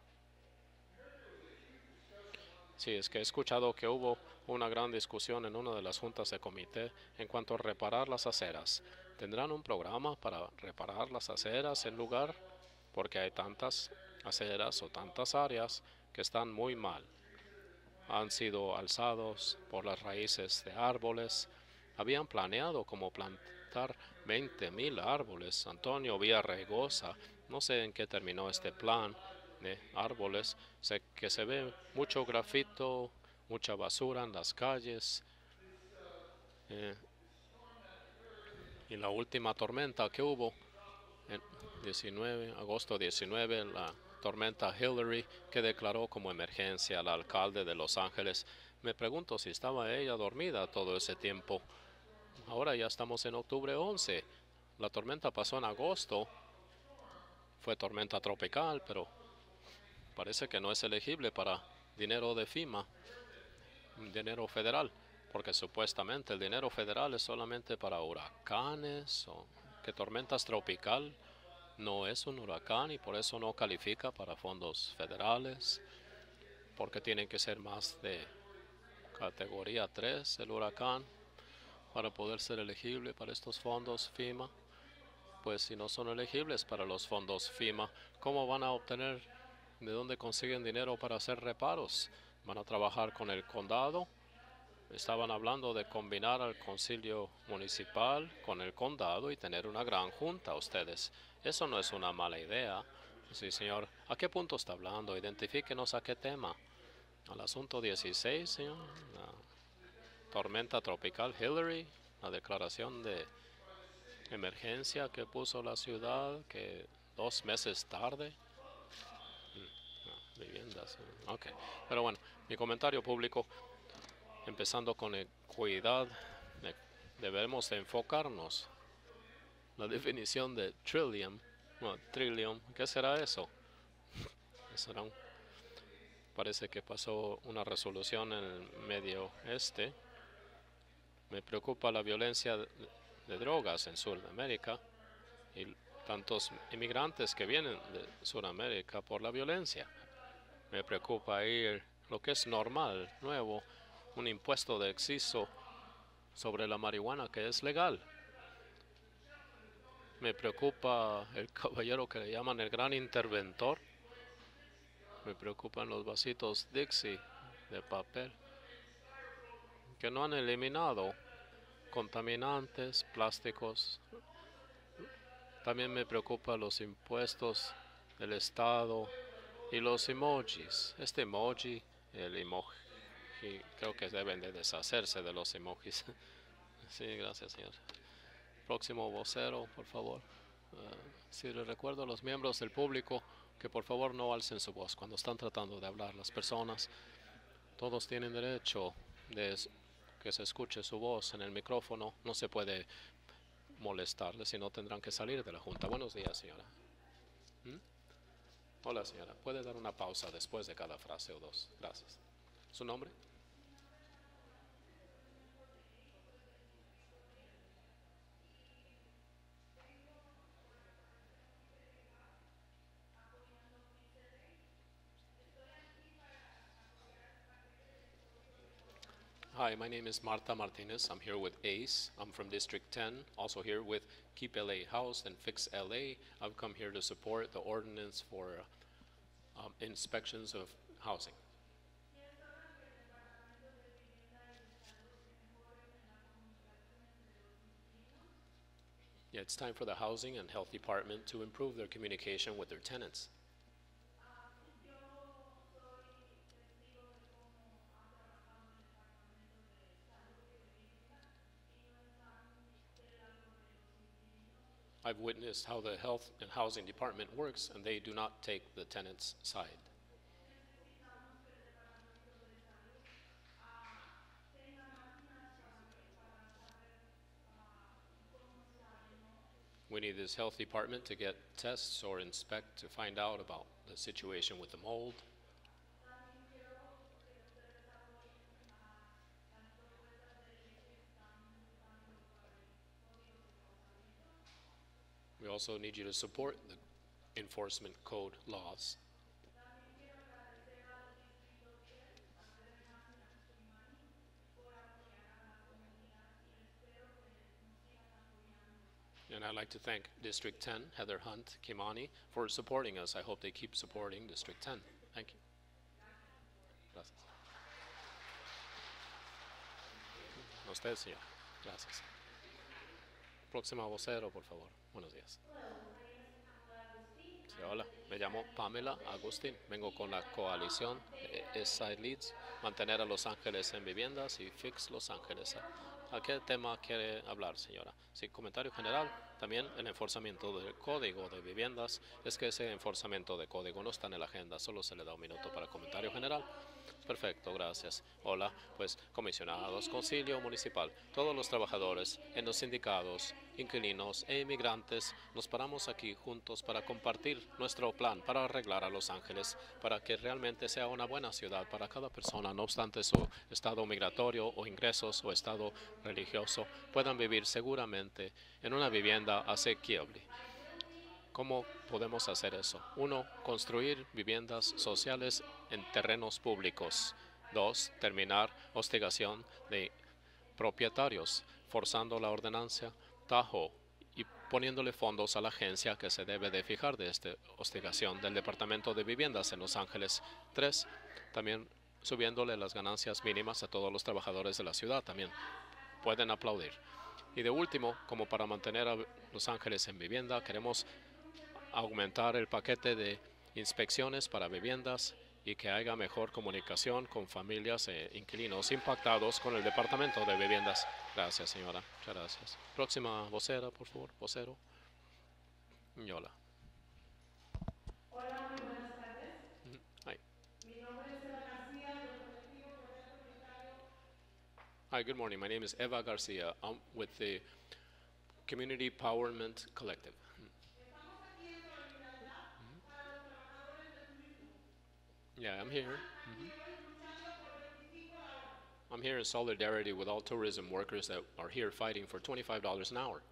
Sí, es que he escuchado que hubo una gran discusión en una de las juntas de comité en cuanto a reparar las aceras. ¿Tendrán un programa para reparar las aceras en lugar? Porque hay tantas aceras o tantas áreas que están muy mal. Han sido alzados por las raíces de árboles. Habían planeado como plantar 20,000 árboles. Antonio Villaraigosa, no sé en qué terminó este plan de árboles. Sé que se ve mucho grafito, mucha basura en las calles. Y la última tormenta que hubo, en agosto 19, la tormenta Hillary, que declaró como emergencia al alcalde de Los Ángeles. Me pregunto si estaba ella dormida todo ese tiempo. Ahora ya estamos en octubre 11. La tormenta pasó en agosto. Fue tormenta tropical, pero parece que no es elegible para dinero de FEMA, dinero federal, porque supuestamente el dinero federal es solamente para huracanes o que tormentas tropical no es un huracán y por eso no califica para fondos federales, porque tienen que ser más de categoría 3 el huracán para poder ser elegible para estos fondos FEMA. Pues si no son elegibles para los fondos FEMA, ¿cómo van a obtener, de dónde consiguen dinero para hacer reparos? ¿Van a trabajar con el condado? Estaban hablando de combinar al concilio municipal con el condado y tener una gran junta ustedes. Eso no es una mala idea. Sí, señor. ¿A qué punto está hablando? Identifíquenos a qué tema. Al asunto 16, señor. La tormenta tropical Hillary, la declaración de emergencia que puso la ciudad, que 2 meses tarde. Viviendas. Ok. Pero bueno, mi comentario público, empezando con equidad, debemos de enfocarnos. La definición de trillion, ¿qué será eso? Parece que pasó una resolución en el Medio Oeste. Me preocupa la violencia de drogas en Sudamérica y tantos inmigrantes que vienen de Sudamérica por la violencia. Me preocupa ahí lo que es normal, nuevo, un impuesto de exceso sobre la marihuana que es legal. Me preocupa el caballero que le llaman el gran interventor. Me preocupan los vasitos Dixie de papel que no han eliminado contaminantes, plásticos. También me preocupan los impuestos del Estado y los emojis. Este emoji, el emoji, creo que deben de deshacerse de los emojis. Sí, gracias, señor. Próximo vocero, por favor. Si le recuerdo a los miembros del público que por favor no alcen su voz cuando están tratando de hablar las personas. Todos tienen derecho de que se escuche su voz en el micrófono. No se puede molestarles, si no tendrán que salir de la junta. Buenos días, señora. Hola, señora. ¿Puede dar una pausa después de cada frase o dos? Gracias. ¿Su nombre? Hi, my name is Marta Martinez. I'm here with ACE. I'm from District 10. Also here with Keep LA Housed and Fix LA. I've come here to support the ordinance for inspections of housing. Yeah, it's time for the Housing and Health Department to improve their communication with their tenants. I've witnessed how the Health and Housing Department works, and they do not take the tenant's side. We need this health department to get tests or inspect to find out about the situation with the mold. We also need you to support the enforcement code laws. And I'd like to thank District 10, Heather Hunt, Kimani, for supporting us. I hope they keep supporting District 10. Thank you. Gracias. A usted, señor. Gracias. Próxima vocero, por favor. Buenos días. Sí, hola, me llamo Pamela Agustín. Vengo con la coalición Eastside Leads, mantener a Los Ángeles en viviendas y Fix Los Ángeles. ¿A qué tema quiere hablar, señora? Sí, comentario general. También el enforzamiento del código de viviendas. Es que ese enforzamiento de código no está en la agenda, solo se le da un minuto para comentario general. Perfecto, gracias. Hola, pues comisionados, concilio municipal, todos los trabajadores en los sindicatos, inquilinos e inmigrantes, nos paramos aquí juntos para compartir nuestro plan para arreglar a Los Ángeles, para que realmente sea una buena ciudad para cada persona, no obstante su estado migratorio o ingresos o estado religioso, puedan vivir seguramente en una vivienda asequible. ¿Cómo podemos hacer eso? 1. Construir viviendas sociales en terrenos públicos. 2. Terminar hostigación de propietarios, forzando la ordenanza Tahoe y poniéndole fondos a la agencia que se debe de fijar de esta hostigación del Departamento de Viviendas en Los Ángeles. 3. También subiéndole las ganancias mínimas a todos los trabajadores de la ciudad. También pueden aplaudir. Y de último, como para mantener a Los Ángeles en vivienda, queremos aumentar el paquete de inspecciones para viviendas y que haya mejor comunicación con familias e inquilinos impactados con el Departamento de Viviendas. Gracias, señora. Muchas gracias. Próxima vocera, por favor. Vocero. Yola. Hola, muy buenas tardes. Hi. Mi nombre es Eva García, del colectivo Poder Comunitario. Hi, good morning. My name is Eva Garcia. I'm with the Community Empowerment Collective. Yeah, I'm here. I'm here in solidarity with all tourism workers that are here fighting for $25 an hour.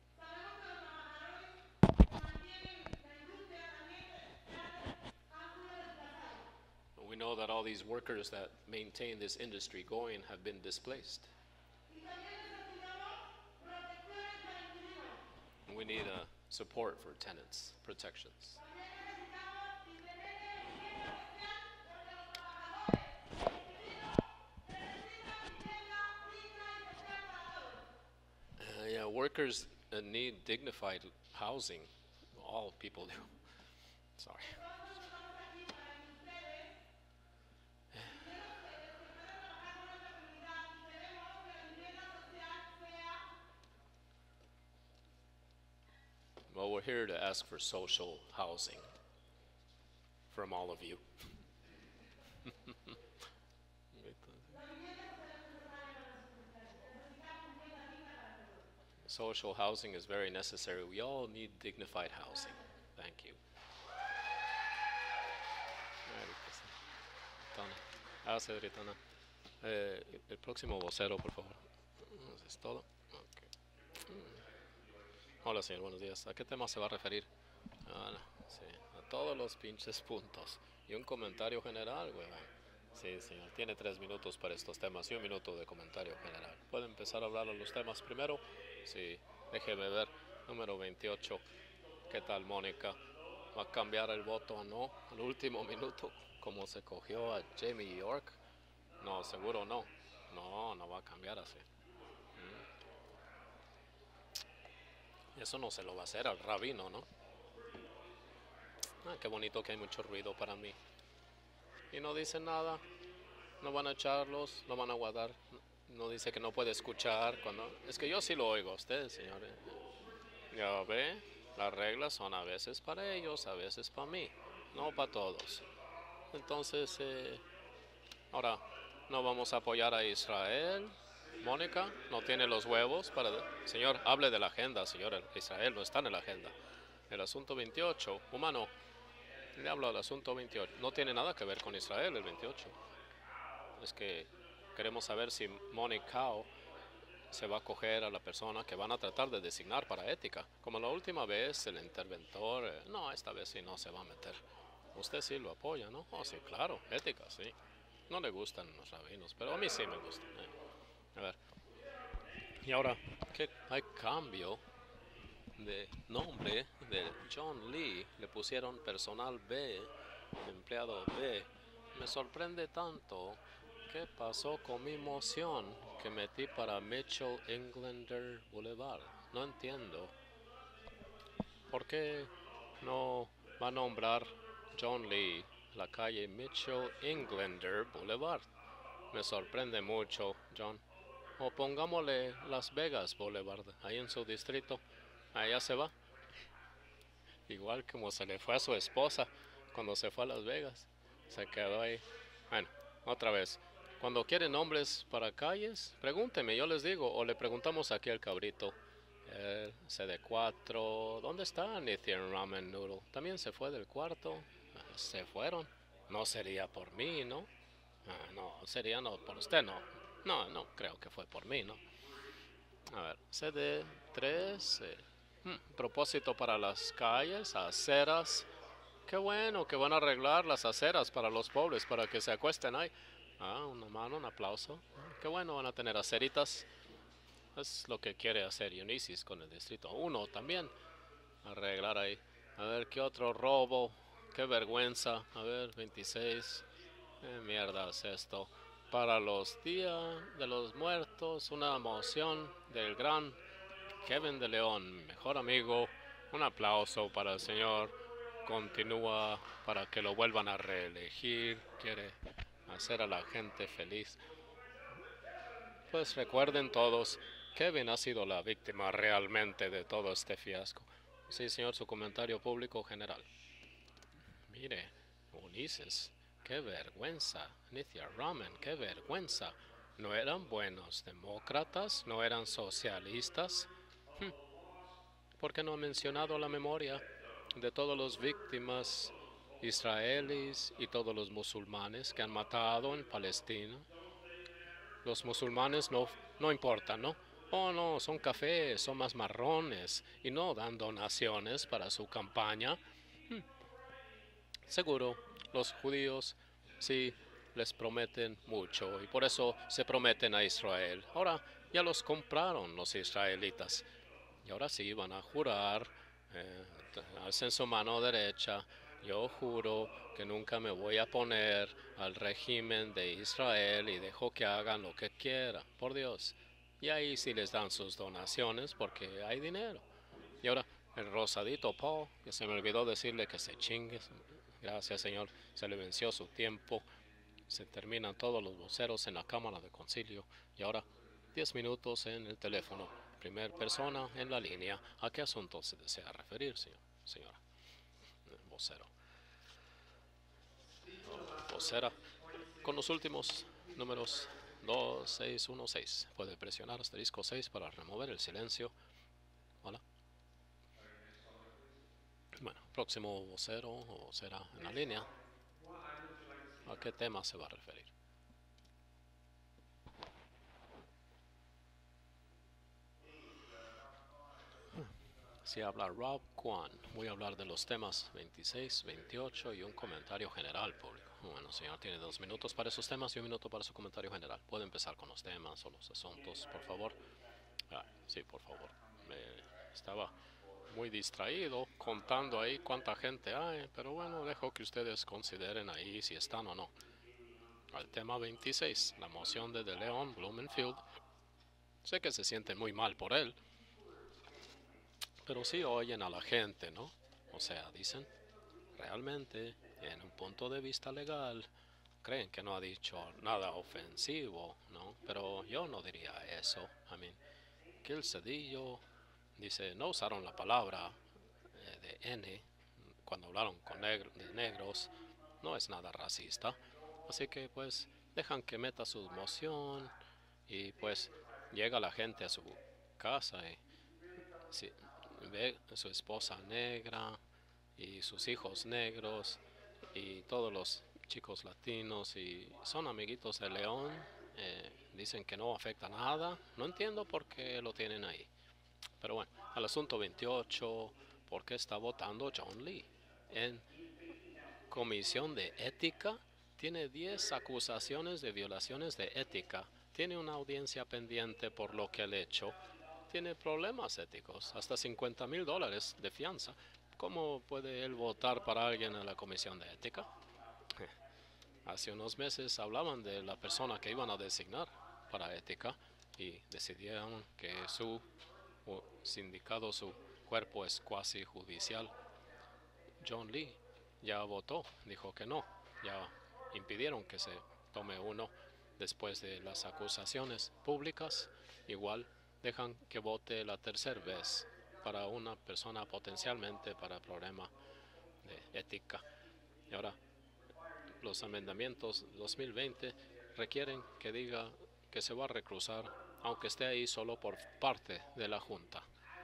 We know that all these workers that maintain this industry going have been displaced. We need support for tenants, protections. Yeah, workers need dignified housing. All people do. Sorry. Well, we're here to ask for social housing from all of you. Social housing is very necessary. We all need dignified housing. Thank you. Gracias, Ritana. El próximo vocero, por favor. ¿Eso es todo? Okay. Hola, señor, buenos días. ¿A qué tema se va a referir? Sí, a todos los pinches puntos. Y un comentario general, güey. Sí, señor. Tiene 3 minutos para estos temas y 1 minuto de comentario general. ¿Puede empezar a hablar de los temas primero? Sí, déjeme ver. Número 28. ¿Qué tal, Mónica? ¿Va a cambiar el voto o no al último minuto? Como se cogió a Jamie York. No, seguro no. No va a cambiar así. Eso no se lo va a hacer al rabino, ¿no? Qué bonito que hay mucho ruido para mí. Y no dice nada. No van a echarlos, no van a guardar. No dice que no puede escuchar. Es que yo sí lo oigo a ustedes, señores. Ya ve, las reglas son a veces para ellos, a veces para mí. No para todos. Entonces, ahora, no vamos a apoyar a Israel. Mónica no tiene los huevos para... Señor, hable de la agenda, señor. Israel no está en la agenda. El asunto 28, humano, le hablo del asunto 28. No tiene nada que ver con Israel el 28. Es que queremos saber si Mónica se va a coger a la persona que van a tratar de designar para ética. Como la última vez, el interventor, no, esta vez sí no se va a meter. Usted sí lo apoya, ¿no? Oh, sí, claro, ética, sí. No le gustan los rabinos, pero a mí sí me gustan. A ver. Y ahora, ¿qué hay cambio de nombre de John Lee? Le pusieron personal B, empleado B. Me sorprende tanto. ¿Qué pasó con mi moción que metí para Mitchell Englander Boulevard? No entiendo. ¿Por qué no va a nombrar John Lee la calle Mitchell Englander Boulevard? Me sorprende mucho, John. O pongámosle Las Vegas Boulevard, ahí en su distrito. Allá se va. Igual como se le fue a su esposa cuando se fue a Las Vegas. Se quedó ahí. Bueno, otra vez. Cuando quieren nombres para calles, pregúnteme, yo les digo. O le preguntamos aquí al cabrito. CD4. ¿Dónde está Nithian Ramen Noodle? También se fue del cuarto. Se fueron. No sería por mí, ¿no? No, sería no por usted, no. No creo que fue por mí, ¿no? A ver, CD3. Propósito para las calles, aceras. Qué bueno que van a arreglar las aceras para los pobres, para que se acuesten ahí. Una mano, un aplauso. Qué bueno, van a tener aceritas. Es lo que quiere hacer Eunices con el distrito 1 también. Arreglar ahí. A ver, ¿qué otro robo? Qué vergüenza. A ver, 26. ¿Qué mierda es esto? Para los días de los muertos, una moción del gran Kevin de León, mejor amigo. Un aplauso para el señor. Continúa para que lo vuelvan a reelegir. Quiere hacer a la gente feliz. Pues recuerden todos, Kevin ha sido la víctima realmente de todo este fiasco. Sí, señor, su comentario público general. Mire, Ulises, qué vergüenza. Nithya Raman, qué vergüenza. ¿No eran buenos demócratas? ¿No eran socialistas? ¿Por qué no ha mencionado la memoria de todas las víctimas israelíes y todos los musulmanes que han matado en Palestina? Los musulmanes no importan, ¿no? Oh, no, son cafés, son más marrones y no dan donaciones para su campaña. Seguro, los judíos sí les prometen mucho y por eso se prometen a Israel. Ahora ya los compraron los israelitas y ahora sí van a jurar, hacen su mano derecha. Yo juro que nunca me voy a poner al régimen de Israel y dejo que hagan lo que quieran, por Dios. Y ahí sí les dan sus donaciones porque hay dinero. Y ahora el rosadito Paul, que se me olvidó decirle que se chingue. Gracias, señor. Se le venció su tiempo. Se terminan todos los voceros en la Cámara de Concilio. Y ahora 10 minutos en el teléfono. Primer persona en la línea. ¿A qué asunto se desea referir, señora? Vocero. Vocera. Con los últimos números 2616. Puede presionar asterisco 6 para remover el silencio. Hola. Bueno, próximo vocero o vocera en la línea. ¿A qué tema se va a referir? Si habla Rob Kwan, voy a hablar de los temas 26, 28 y un comentario general público. Bueno, señor, tiene 2 minutos para esos temas y 1 minuto para su comentario general. Puede empezar con los temas o los asuntos, por favor. Sí, por favor. Estaba muy distraído contando ahí cuánta gente hay, pero bueno, dejo que ustedes consideren ahí si están o no. Al tema 26, la moción de Leon Blumenfield. Sé que se siente muy mal por él, pero sí oyen a la gente, ¿no? O sea, dicen, realmente, en un punto de vista legal, creen que no ha dicho nada ofensivo, ¿no? Pero yo no diría eso. Que el Cedillo dice, no usaron la palabra de N cuando hablaron de negros, no es nada racista. Así que pues dejan que meta su moción y pues llega la gente a su casa y si ve a su esposa negra y sus hijos negros y todos los chicos latinos y son amiguitos de León, dicen que no afecta nada. No entiendo por qué lo tienen ahí. Pero bueno, al asunto 28, ¿por qué está votando John Lee? En comisión de ética, tiene 10 acusaciones de violaciones de ética, tiene una audiencia pendiente por lo que el hecho, tiene problemas éticos, hasta $50,000 de fianza. ¿Cómo puede él votar para alguien en la comisión de ética? Hace unos meses hablaban de la persona que iban a designar para ética y decidieron que su sindicato, su cuerpo es cuasi judicial. John Lee ya votó, dijo que no, ya impidieron que se tome uno después de las acusaciones públicas. Igual dejan que vote la tercera vez para una persona potencialmente para problema de ética. Y ahora los amendamientos 2020 requieren que diga que se va a reclusar aunque esté ahí solo por parte de la Junta.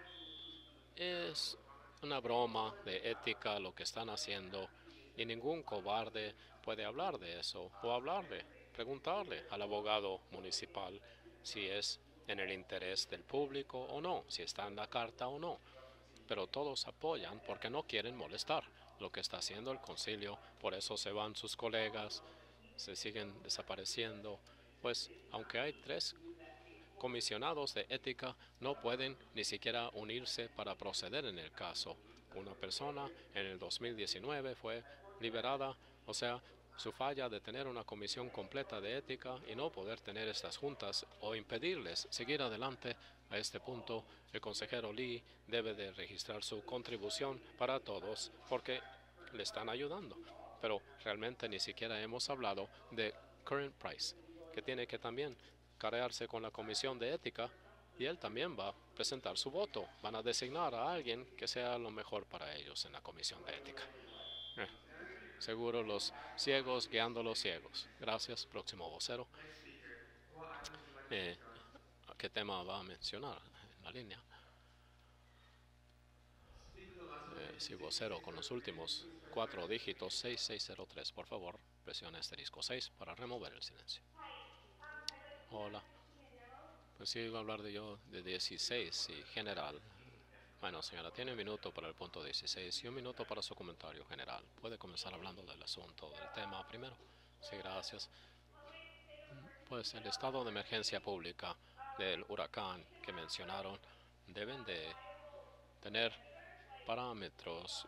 Es una broma de ética lo que están haciendo y ningún cobarde puede hablar de eso o preguntarle al abogado municipal si es en el interés del público o no, si está en la carta o no. Pero todos apoyan porque no quieren molestar lo que está haciendo el concilio, por eso se van sus colegas, se siguen desapareciendo, pues aunque hay 3 comisionados de ética no pueden ni siquiera unirse para proceder en el caso. Una persona en el 2019 fue liberada, o sea, su falla de tener una comisión completa de ética y no poder tener estas juntas o impedirles seguir adelante. A este punto, el consejero Lee debe de registrar su contribución para todos porque le están ayudando. Pero realmente ni siquiera hemos hablado de Current Price, que tiene que también cargarse con la comisión de ética y él también va a presentar su voto. Van a designar a alguien que sea lo mejor para ellos en la comisión de ética. Seguro los ciegos guiando a los ciegos. Gracias, próximo vocero. ¿Qué tema va a mencionar en la línea? Sí, vocero, con los últimos 4 dígitos, 6603. Por favor, presione asterisco 6 para remover el silencio. Hola. Pues sí, iba a hablar de 16 y general. Bueno, señora, tiene 1 minuto para el punto 16 y 1 minuto para su comentario general. ¿Puede comenzar hablando del asunto, del tema primero? Sí, gracias. Pues el estado de emergencia pública del huracán que mencionaron deben de tener parámetros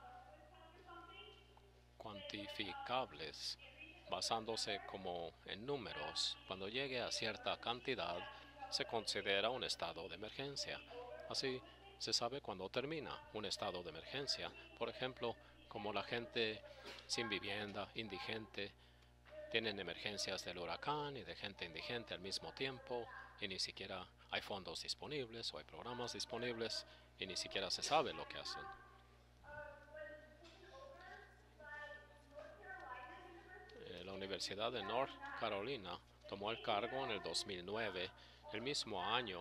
cuantificables basándose como en números. Cuando llegue a cierta cantidad se considera un estado de emergencia. Así se sabe cuándo termina un estado de emergencia. Por ejemplo, como la gente sin vivienda, indigente, tienen emergencias del huracán y de gente indigente al mismo tiempo y ni siquiera hay fondos disponibles o hay programas disponibles y ni siquiera se sabe lo que hacen. La Universidad de North Carolina tomó el cargo en el 2009, el mismo año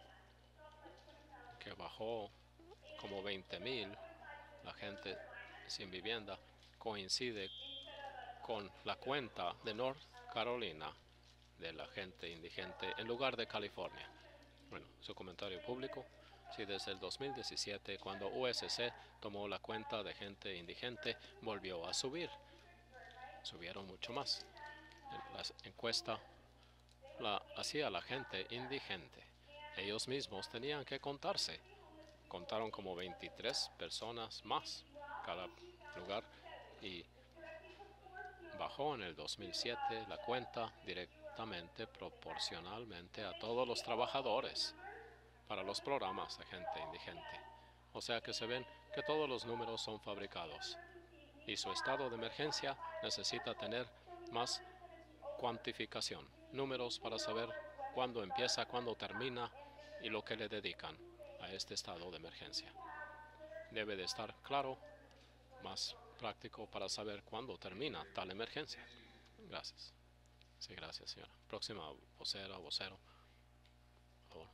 que bajó como 20,000 la gente sin vivienda. Coincide con la cuenta de North Carolina de la gente indigente en lugar de California. Bueno, su comentario público. Sí, desde el 2017, cuando USC tomó la cuenta de gente indigente, volvió a subir. Subieron mucho más. La encuesta la hacía la gente indigente. Ellos mismos tenían que contarse. Contaron como 23 personas más cada lugar y bajó en el 2007 la cuenta directamente proporcionalmente a todos los trabajadores para los programas de gente indigente. O sea que se ven que todos los números son fabricados y su estado de emergencia necesita tener más cuantificación, números para saber cuándo empieza, cuándo termina y lo que le dedican a este estado de emergencia. Debe de estar claro, más práctico para saber cuándo termina tal emergencia. Gracias. Sí, gracias, señora. Próxima vocera, vocero. Por favor.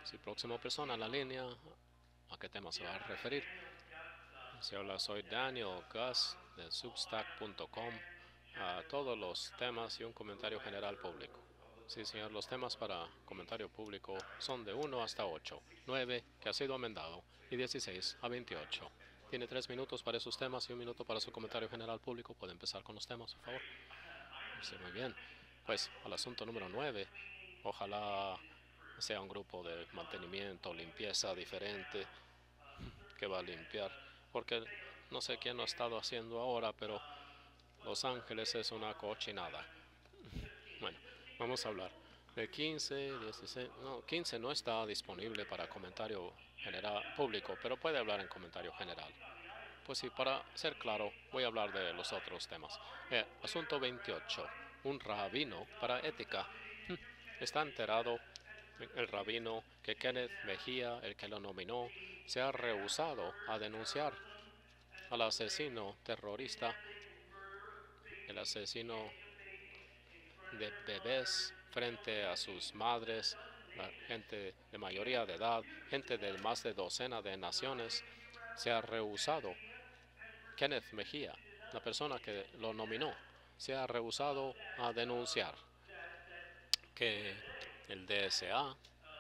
Si próxima persona en la línea, ¿a qué tema se va a referir? Si hola, soy Daniel Gus de Substack.com. A todos los temas y un comentario general público. Sí, señor, los temas para comentario público son de 1 hasta 8, 9 que ha sido amendado y 16 a 28. Tiene 3 minutos para esos temas y 1 minuto para su comentario general público. Puede empezar con los temas, por favor. Sí, muy bien. Pues al asunto número 9, ojalá sea un grupo de mantenimiento, limpieza diferente que va a limpiar, porque no sé quién lo ha estado haciendo ahora, pero Los Ángeles es una cochinada. Bueno, vamos a hablar de 15, 16, no, 15 no está disponible para comentario general público, pero puede hablar en comentario general. Pues sí, para ser claro, voy a hablar de los otros temas. Asunto 28, un rabino para ética. Está enterado el rabino que Kenneth Mejía, el que lo nominó, se ha rehusado a denunciar al asesino terrorista, el asesino de bebés frente a sus madres, la gente de mayoría de edad, gente de más de docena de naciones. Se ha rehusado. Kenneth Mejía, la persona que lo nominó, se ha rehusado a denunciar que el DSA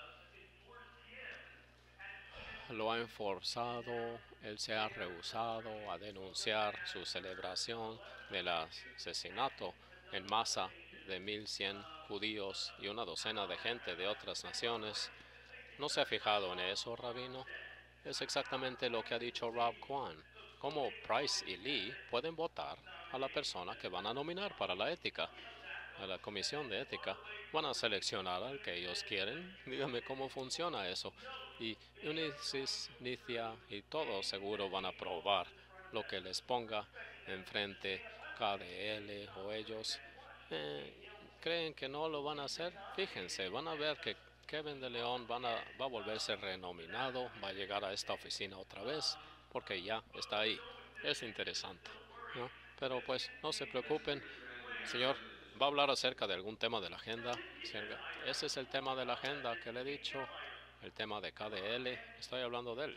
lo ha enforzado. Él se ha rehusado a denunciar su celebración del asesinato en masa de 1,100 judíos y una docena de gente de otras naciones. ¿No se ha fijado en eso, rabino? Es exactamente lo que ha dicho Rob Kwan. Cómo Price y Lee pueden votar a la persona que van a nominar para la ética, a la comisión de ética. Van a seleccionar al que ellos quieren. Dígame cómo funciona eso. Y Unisys, Nithya y todos seguro van a aprobar lo que les ponga enfrente KDL o ellos. ¿Creen que no lo van a hacer? Fíjense, van a ver que Kevin de León va a volverse renominado, va a llegar a esta oficina otra vez, porque ya está ahí. Es interesante, ¿no? Pero pues no se preocupen, señor. ¿Va a hablar acerca de algún tema de la agenda? Ese es el tema de la agenda que le he dicho, el tema de KDL. Estoy hablando de él.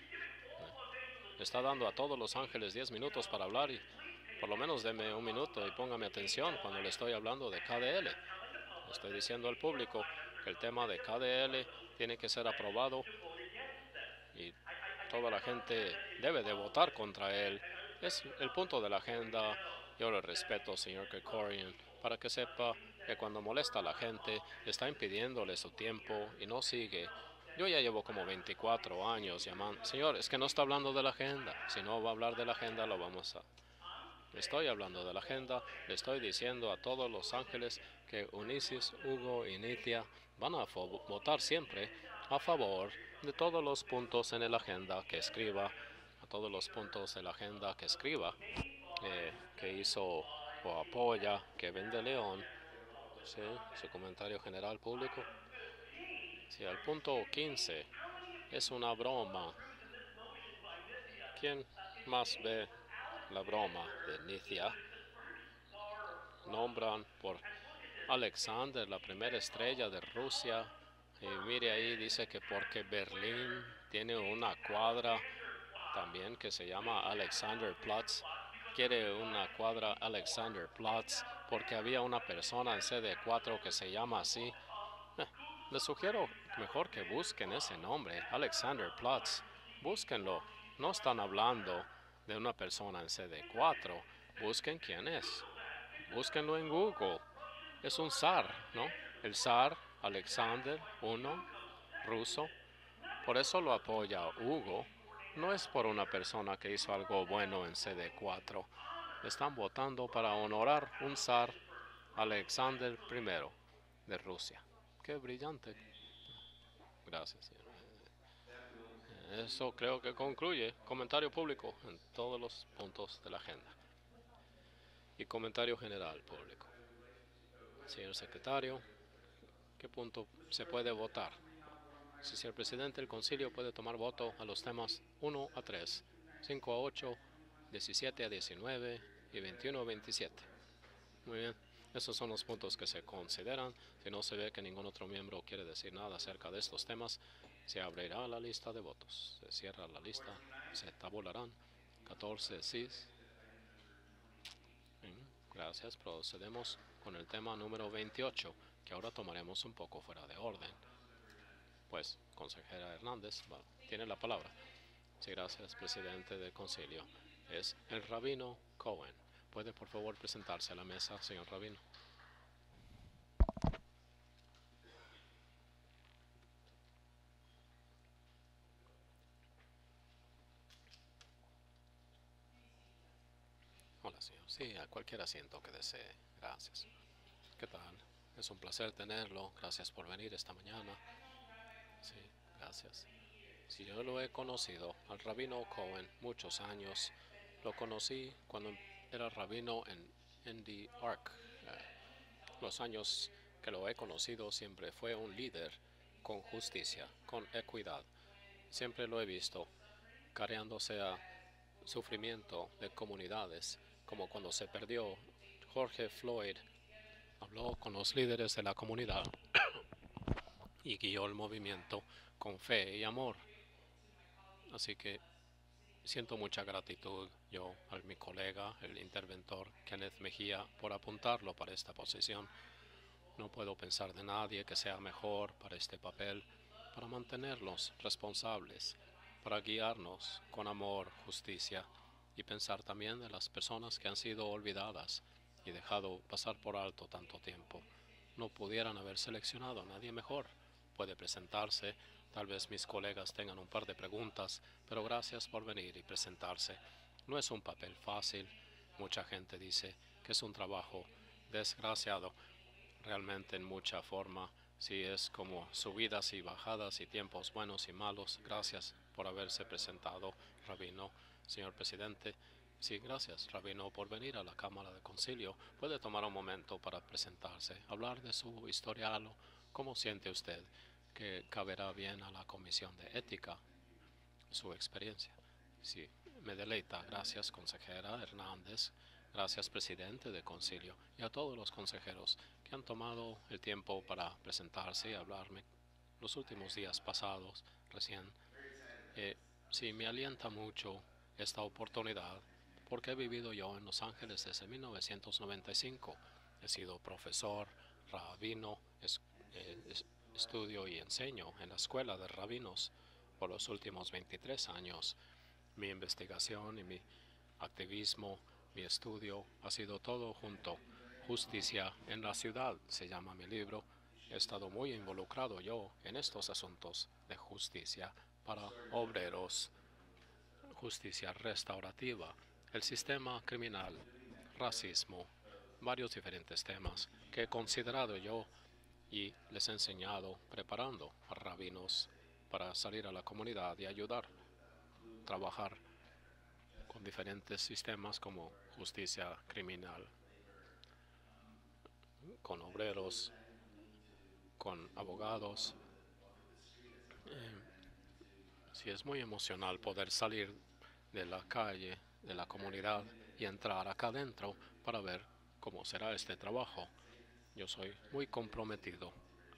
Le está dando a todos los ángeles 10 minutos para hablar y por lo menos deme 1 minuto y póngame atención cuando le estoy hablando de KDL. Le estoy diciendo al público que el tema de KDL tiene que ser aprobado y toda la gente debe de votar contra él. Es el punto de la agenda. Yo le respeto, señor Krikorian, para que sepa que cuando molesta a la gente está impidiéndole su tiempo y no sigue. Yo ya llevo como 24 años llamando. Señor, es que no está hablando de la agenda. Si no va a hablar de la agenda, lo vamos a... Estoy hablando de la agenda. Le estoy diciendo a todos los ángeles que Unisys, Hugo y Nithya van a votar siempre a favor de todos los puntos en la agenda que escriba, a todos los puntos de la agenda que escriba, que hizo o apoya Kevin de León. ¿Sí? Su comentario general público. Sí, al punto 15 es una broma. ¿Quién más ve la broma de Nithya? Nombran por Alexander, la primera estrella de Rusia. Y mire ahí, dice que porque Berlín tiene una cuadra también que se llama Alexanderplatz. Quiere una cuadra Alexanderplatz porque había una persona en CD4 que se llama así. Les sugiero mejor que busquen ese nombre, Alexanderplatz. Búsquenlo. No están hablando de una persona en CD4. Busquen quién es. Búsquenlo en Google. Es un zar, ¿no? El zar Alexander I, ruso. Por eso lo apoya Hugo. No es por una persona que hizo algo bueno en CD4. Están votando para honorar un zar Alexander I de Rusia. Qué brillante. Gracias, señor. Eso creo que concluye comentario público en todos los puntos de la agenda. Y comentario general público. Señor secretario, ¿qué punto se puede votar? Si el presidente del concilio puede tomar voto a los temas 1 a 3, 5 a 8, 17 a 19 y 21 a 27. Muy bien. Esos son los puntos que se consideran. Si no se ve que ningún otro miembro quiere decir nada acerca de estos temas, se abrirá la lista de votos. Se cierra la lista, se tabularán 14 sí. Gracias. Procedemos con el tema número 28, que ahora tomaremos un poco fuera de orden. Pues, consejera Hernández, tiene la palabra. Sí, gracias, presidente del concilio. Es el rabino Cohen. ¿Puede, por favor, presentarse a la mesa, señor rabino? Hola, señor. Sí, a cualquier asiento que desee. Gracias. ¿Qué tal? Es un placer tenerlo. Gracias por venir esta mañana. Sí, gracias. Sí, yo lo he conocido al rabino Cohen muchos años. Lo conocí cuando era rabino en The Ark. Los años que lo he conocido siempre fue un líder con justicia, con equidad. Siempre lo he visto cargándose a sufrimiento de comunidades, como cuando se perdió George Floyd. Habló con los líderes de la comunidad y guió el movimiento con fe y amor. Así que siento mucha gratitud yo a mi colega, el interventor Kenneth Mejía, por apuntarlo para esta posición. No puedo pensar de nadie que sea mejor para este papel, para mantenerlos responsables, para guiarnos con amor, justicia, y pensar también de las personas que han sido olvidadas y dejado pasar por alto tanto tiempo. No pudieran haber seleccionado a nadie mejor. Puede presentarse. Tal vez mis colegas tengan un par de preguntas, pero gracias por venir y presentarse. No es un papel fácil. Mucha gente dice que es un trabajo desgraciado. Realmente en mucha forma, sí es como subidas y bajadas y tiempos buenos y malos. Gracias por haberse presentado, rabino, señor presidente. Sí, gracias, rabino, por venir a la Cámara de Concilio. Puede tomar un momento para presentarse, hablar de su historial. ¿Cómo siente usted que caberá bien a la Comisión de Ética su experiencia? Sí, me deleita. Gracias, consejera Hernández. Gracias, presidente del concilio, y a todos los consejeros que han tomado el tiempo para presentarse y hablarme los últimos días pasados, recién. Sí, me alienta mucho esta oportunidad, porque he vivido yo en Los Ángeles desde 1995. He sido profesor, rabino, estudio y enseño en la escuela de rabinos por los últimos 23 años. Mi investigación y mi activismo, mi estudio, ha sido todo junto. Justicia en la ciudad se llama mi libro. He estado muy involucrado yo en estos asuntos de justicia para obreros, justicia restaurativa, el sistema criminal, racismo, varios diferentes temas que he considerado yo y les he enseñado preparando a rabinos para salir a la comunidad y ayudar, trabajar con diferentes sistemas como justicia criminal, con obreros, con abogados. Sí, es muy emocional poder salir de la calle, de la comunidad y entrar acá adentro para ver cómo será este trabajo. Yo soy muy comprometido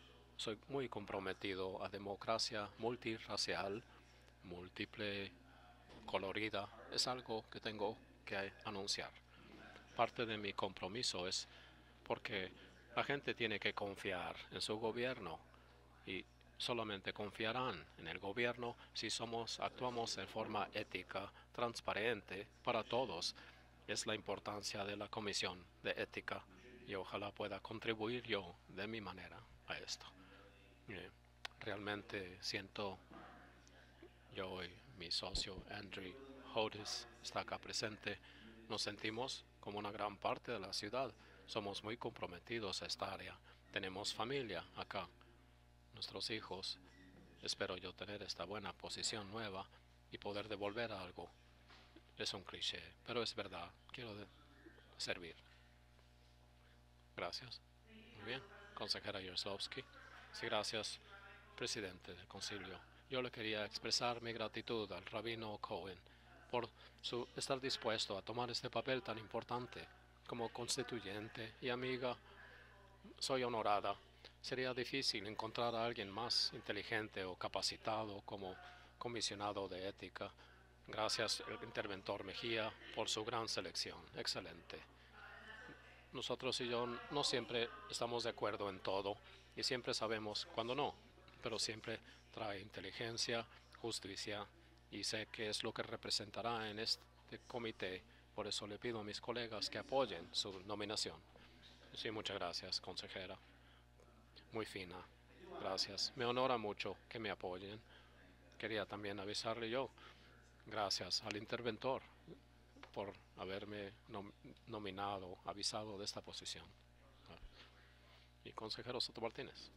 a democracia multirracial, múltiple, colorida. Es algo que tengo que anunciar. Parte de mi compromiso es porque la gente tiene que confiar en su gobierno y solamente confiarán en el gobierno si actuamos en forma ética, transparente para todos. Es la importancia de la Comisión de Ética y ojalá pueda contribuir yo de mi manera a esto. Realmente siento, yo y mi socio Andrew Hodges está acá presente, nos sentimos como una gran parte de la ciudad. Somos muy comprometidos a esta área. Tenemos familia acá, nuestros hijos. Espero yo tener esta buena posición nueva y poder devolver algo. Es un cliché, pero es verdad. Quiero servir. Gracias. Muy bien. Consejera Jarzlowski. Sí, gracias, presidente del concilio. Yo le quería expresar mi gratitud al rabino Cohen por estar dispuesto a tomar este papel tan importante como constituyente y amiga, soy honorada. Sería difícil encontrar a alguien más inteligente o capacitado como comisionado de ética. Gracias, el interventor Mejía, por su gran selección. Excelente. Nosotros y yo no siempre estamos de acuerdo en todo y siempre sabemos cuando no, pero siempre trae inteligencia, justicia y sé que es lo que representará en este comité. Por eso le pido a mis colegas que apoyen su nominación. Sí, muchas gracias, consejera. Muy fina. Gracias. Me honora mucho que me apoyen. Quería también avisarle yo, gracias al interventor por haberme nominado, avisado de esta posición. Y consejero Soto Martínez.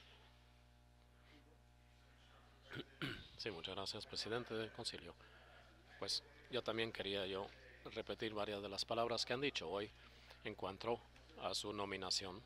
Sí, muchas gracias, presidente del concilio. Pues yo también quería repetir varias de las palabras que han dicho hoy en cuanto a su nominación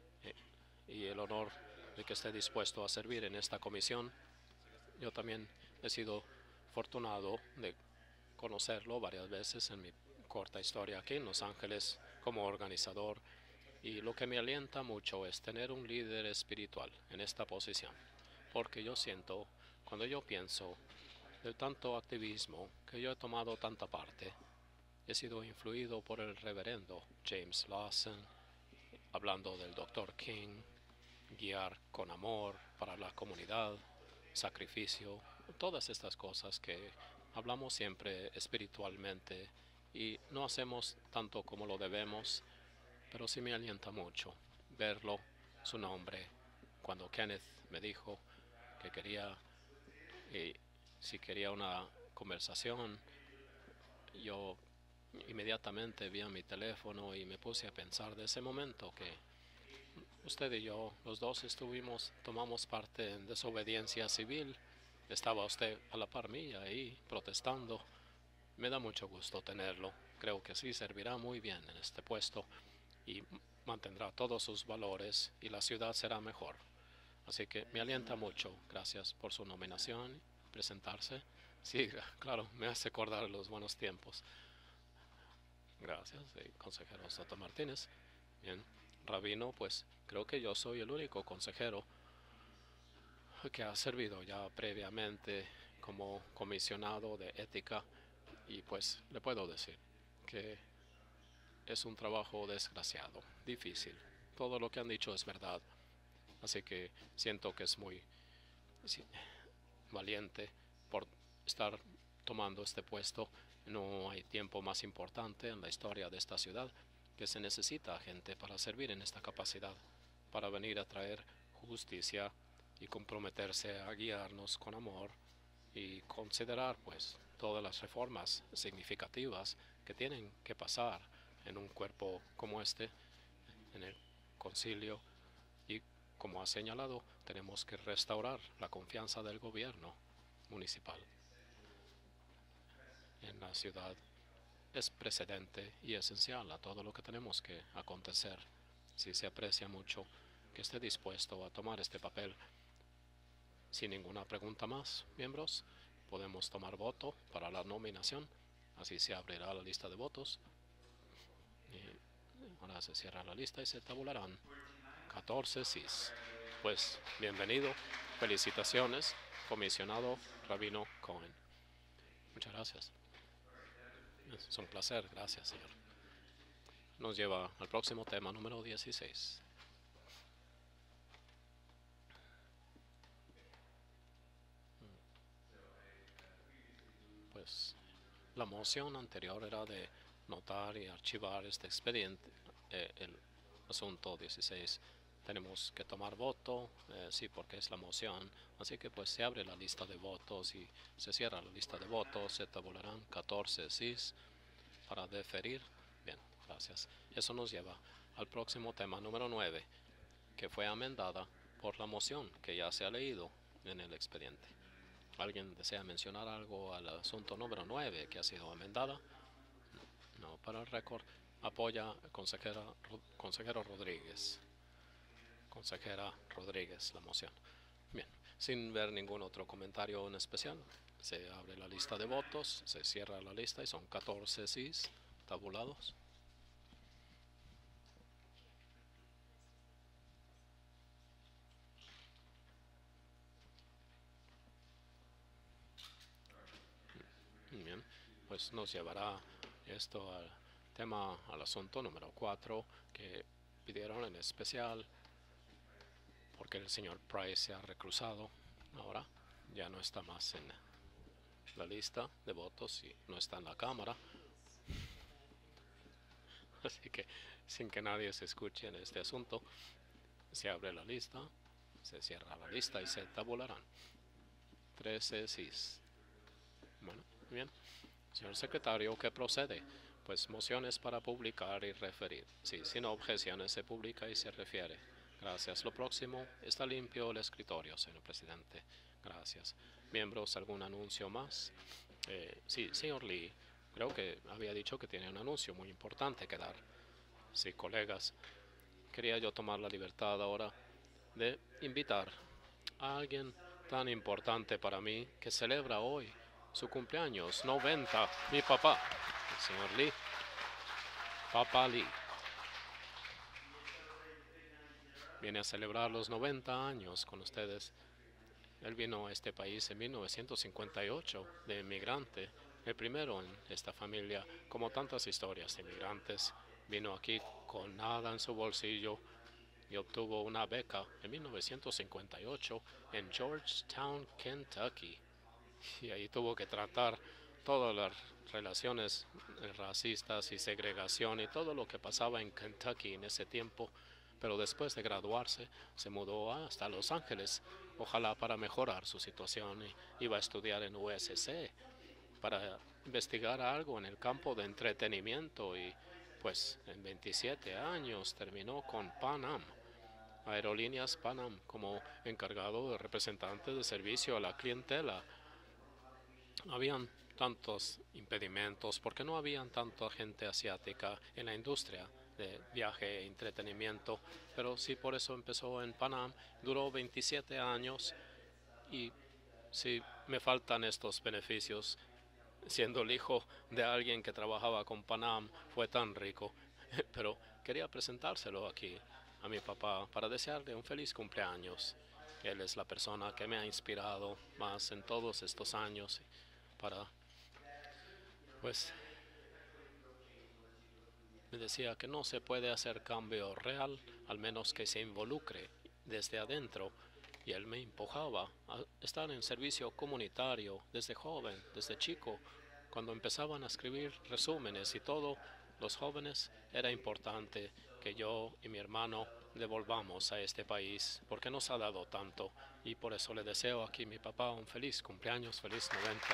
y el honor de que esté dispuesto a servir en esta comisión. Yo también he sido afortunado de conocerlo varias veces en mi corta historia aquí en Los Ángeles como organizador, y lo que me alienta mucho es tener un líder espiritual en esta posición, porque yo siento, cuando yo pienso de tanto activismo que yo he tomado tanta parte, he sido influido por el reverendo James Lawson, hablando del Dr. King, guiar con amor para la comunidad, sacrificio, todas estas cosas que hablamos siempre espiritualmente y no hacemos tanto como lo debemos, pero sí me alienta mucho verlo, su nombre, cuando Kenneth me dijo que quería, si quería una conversación, yo inmediatamente vi a mi teléfono y me puse a pensar de ese momento que usted y yo, los dos tomamos parte en desobediencia civil. Estaba usted a la par mía ahí protestando. Me da mucho gusto tenerlo. Creo que sí servirá muy bien en este puesto y mantendrá todos sus valores y la ciudad será mejor. Así que me alienta mucho. Gracias por su nominación, presentarse. Sí, claro, me hace acordar los buenos tiempos. Gracias, consejero Soto Martínez. Bien, Rabino, pues creo que yo soy el único consejero que ha servido ya previamente como comisionado de ética, y pues le puedo decir que es un trabajo desgraciado, difícil. Todo lo que han dicho es verdad, así que siento que es muy valiente por estar tomando este puesto. No hay tiempo más importante en la historia de esta ciudad que se necesita gente para servir en esta capacidad, para venir a traer justicia y comprometerse a guiarnos con amor y considerar pues todas las reformas significativas que tienen que pasar en un cuerpo como este, en el concilio, y como ha señalado, tenemos que restaurar la confianza del gobierno municipal en la ciudad. Es precedente y esencial a todo lo que tenemos que acontecer. Si se aprecia mucho que esté dispuesto a tomar este papel. Sin ninguna pregunta más, miembros, podemos tomar voto para la nominación. Así se abrirá la lista de votos. Y ahora se cierra la lista y se tabularán 14 sís. Pues bienvenido, felicitaciones, comisionado Rabino Cohen. Muchas gracias. Es un placer, gracias, señor. Nos lleva al próximo tema, número 16. Pues la moción anterior era de notar y archivar este expediente, el asunto 16. Tenemos que tomar voto, sí, porque es la moción, así que pues se abre la lista de votos y se cierra la lista de votos, se tabularán 14 sís para deferir. Bien, gracias. Eso nos lleva al próximo tema, número 9, que fue amendada por la moción que ya se ha leído en el expediente. ¿Alguien desea mencionar algo al asunto número 9 que ha sido amendada? No, para el récord, apoya consejero Rodríguez. Consejera Rodríguez, la moción. Bien, sin ver ningún otro comentario en especial, se abre la lista de votos, se cierra la lista y son 14 sís tabulados. pues nos llevará esto al tema, al asunto número 4 que pidieron en especial, porque el señor Price se ha reclusado ahora, ya no está más en la lista de votos y no está en la Cámara. Así que, sin que nadie se escuche en este asunto, se abre la lista, se cierra la lista y se tabularán. 13 sí. Bueno, bien. Señor secretario, ¿qué procede? Pues mociones para publicar y referir. Sí, sin objeciones se publica y se refiere. Gracias. Lo próximo, está limpio el escritorio, señor presidente. Gracias. Miembros, ¿algún anuncio más? Sí, señor Lee, creo que había dicho que tiene un anuncio muy importante que dar. Sí, colegas, quería yo tomar la libertad ahora de invitar a alguien tan importante para mí que celebra hoy su cumpleaños 90, mi papá, el señor Lee, Papá Lee. Viene a celebrar los 90 años con ustedes. Él vino a este país en 1958 de inmigrante, el primero en esta familia, como tantas historias de inmigrantes. Vino aquí con nada en su bolsillo y obtuvo una beca en 1958 en Georgetown, Kentucky. Y ahí tuvo que tratar todas las relaciones racistas y segregación y todo lo que pasaba en Kentucky en ese tiempo. Pero después de graduarse se mudó hasta Los Ángeles, ojalá para mejorar su situación, y iba a estudiar en USC para investigar algo en el campo de entretenimiento, y pues en 27 años terminó con Pan Am, Aerolíneas Pan Am, como encargado de representante de servicio a la clientela. Habían tantos impedimentos porque no habían tanta gente asiática en la industria de viaje e entretenimiento, pero sí, por eso empezó en Pan Am, duró 27 años y sí me faltan estos beneficios. Siendo el hijo de alguien que trabajaba con Pan Am, fue tan rico, pero quería presentárselo aquí a mi papá para desearle un feliz cumpleaños. Él es la persona que me ha inspirado más en todos estos años para, pues, me decía que no se puede hacer cambio real al menos que se involucre desde adentro, y él me empujaba a estar en servicio comunitario desde joven, desde chico. Cuando empezaban a escribir resúmenes y todo, los jóvenes, era importante que yo y mi hermano devolvamos a este país porque nos ha dado tanto, y por eso le deseo aquí a mi papá un feliz cumpleaños, feliz 90.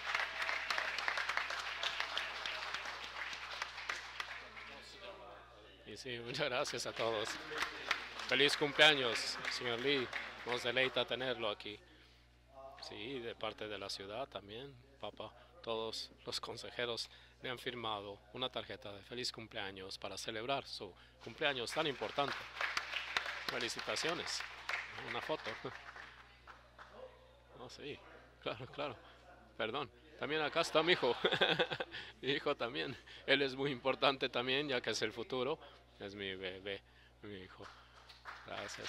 Y sí, muchas gracias a todos. Feliz cumpleaños, señor Lee. Nos deleita tenerlo aquí. Sí, de parte de la ciudad también, papá. Todos los consejeros le han firmado una tarjeta de feliz cumpleaños para celebrar su cumpleaños tan importante. Felicitaciones. Una foto. Oh, sí, claro, claro. Perdón. También acá está mi hijo. Mi hijo también. Él es muy importante también, ya que es el futuro. Es mi bebé, mi hijo. Gracias.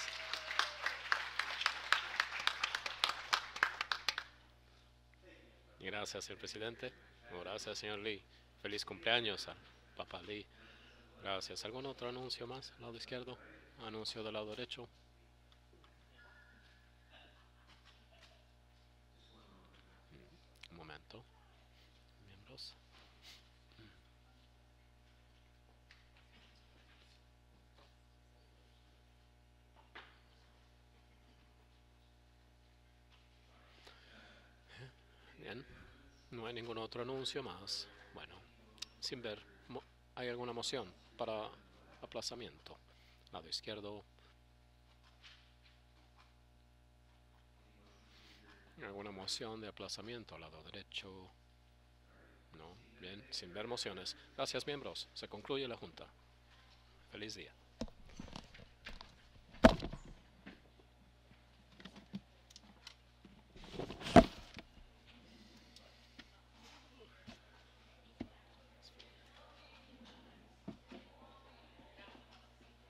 Y gracias, señor presidente. Gracias, señor Lee. Feliz cumpleaños a Papá Lee. Gracias. ¿Algún otro anuncio más? Al lado izquierdo. Anuncio del lado derecho. Un momento. Miembros. Bien. No hay ningún otro anuncio más. Bueno, sin ver, ¿hay alguna moción para aplazamiento? Lado izquierdo. ¿Alguna moción de aplazamiento? Lado derecho. No. Bien, sin ver mociones. Gracias, miembros. Se concluye la junta. Feliz día.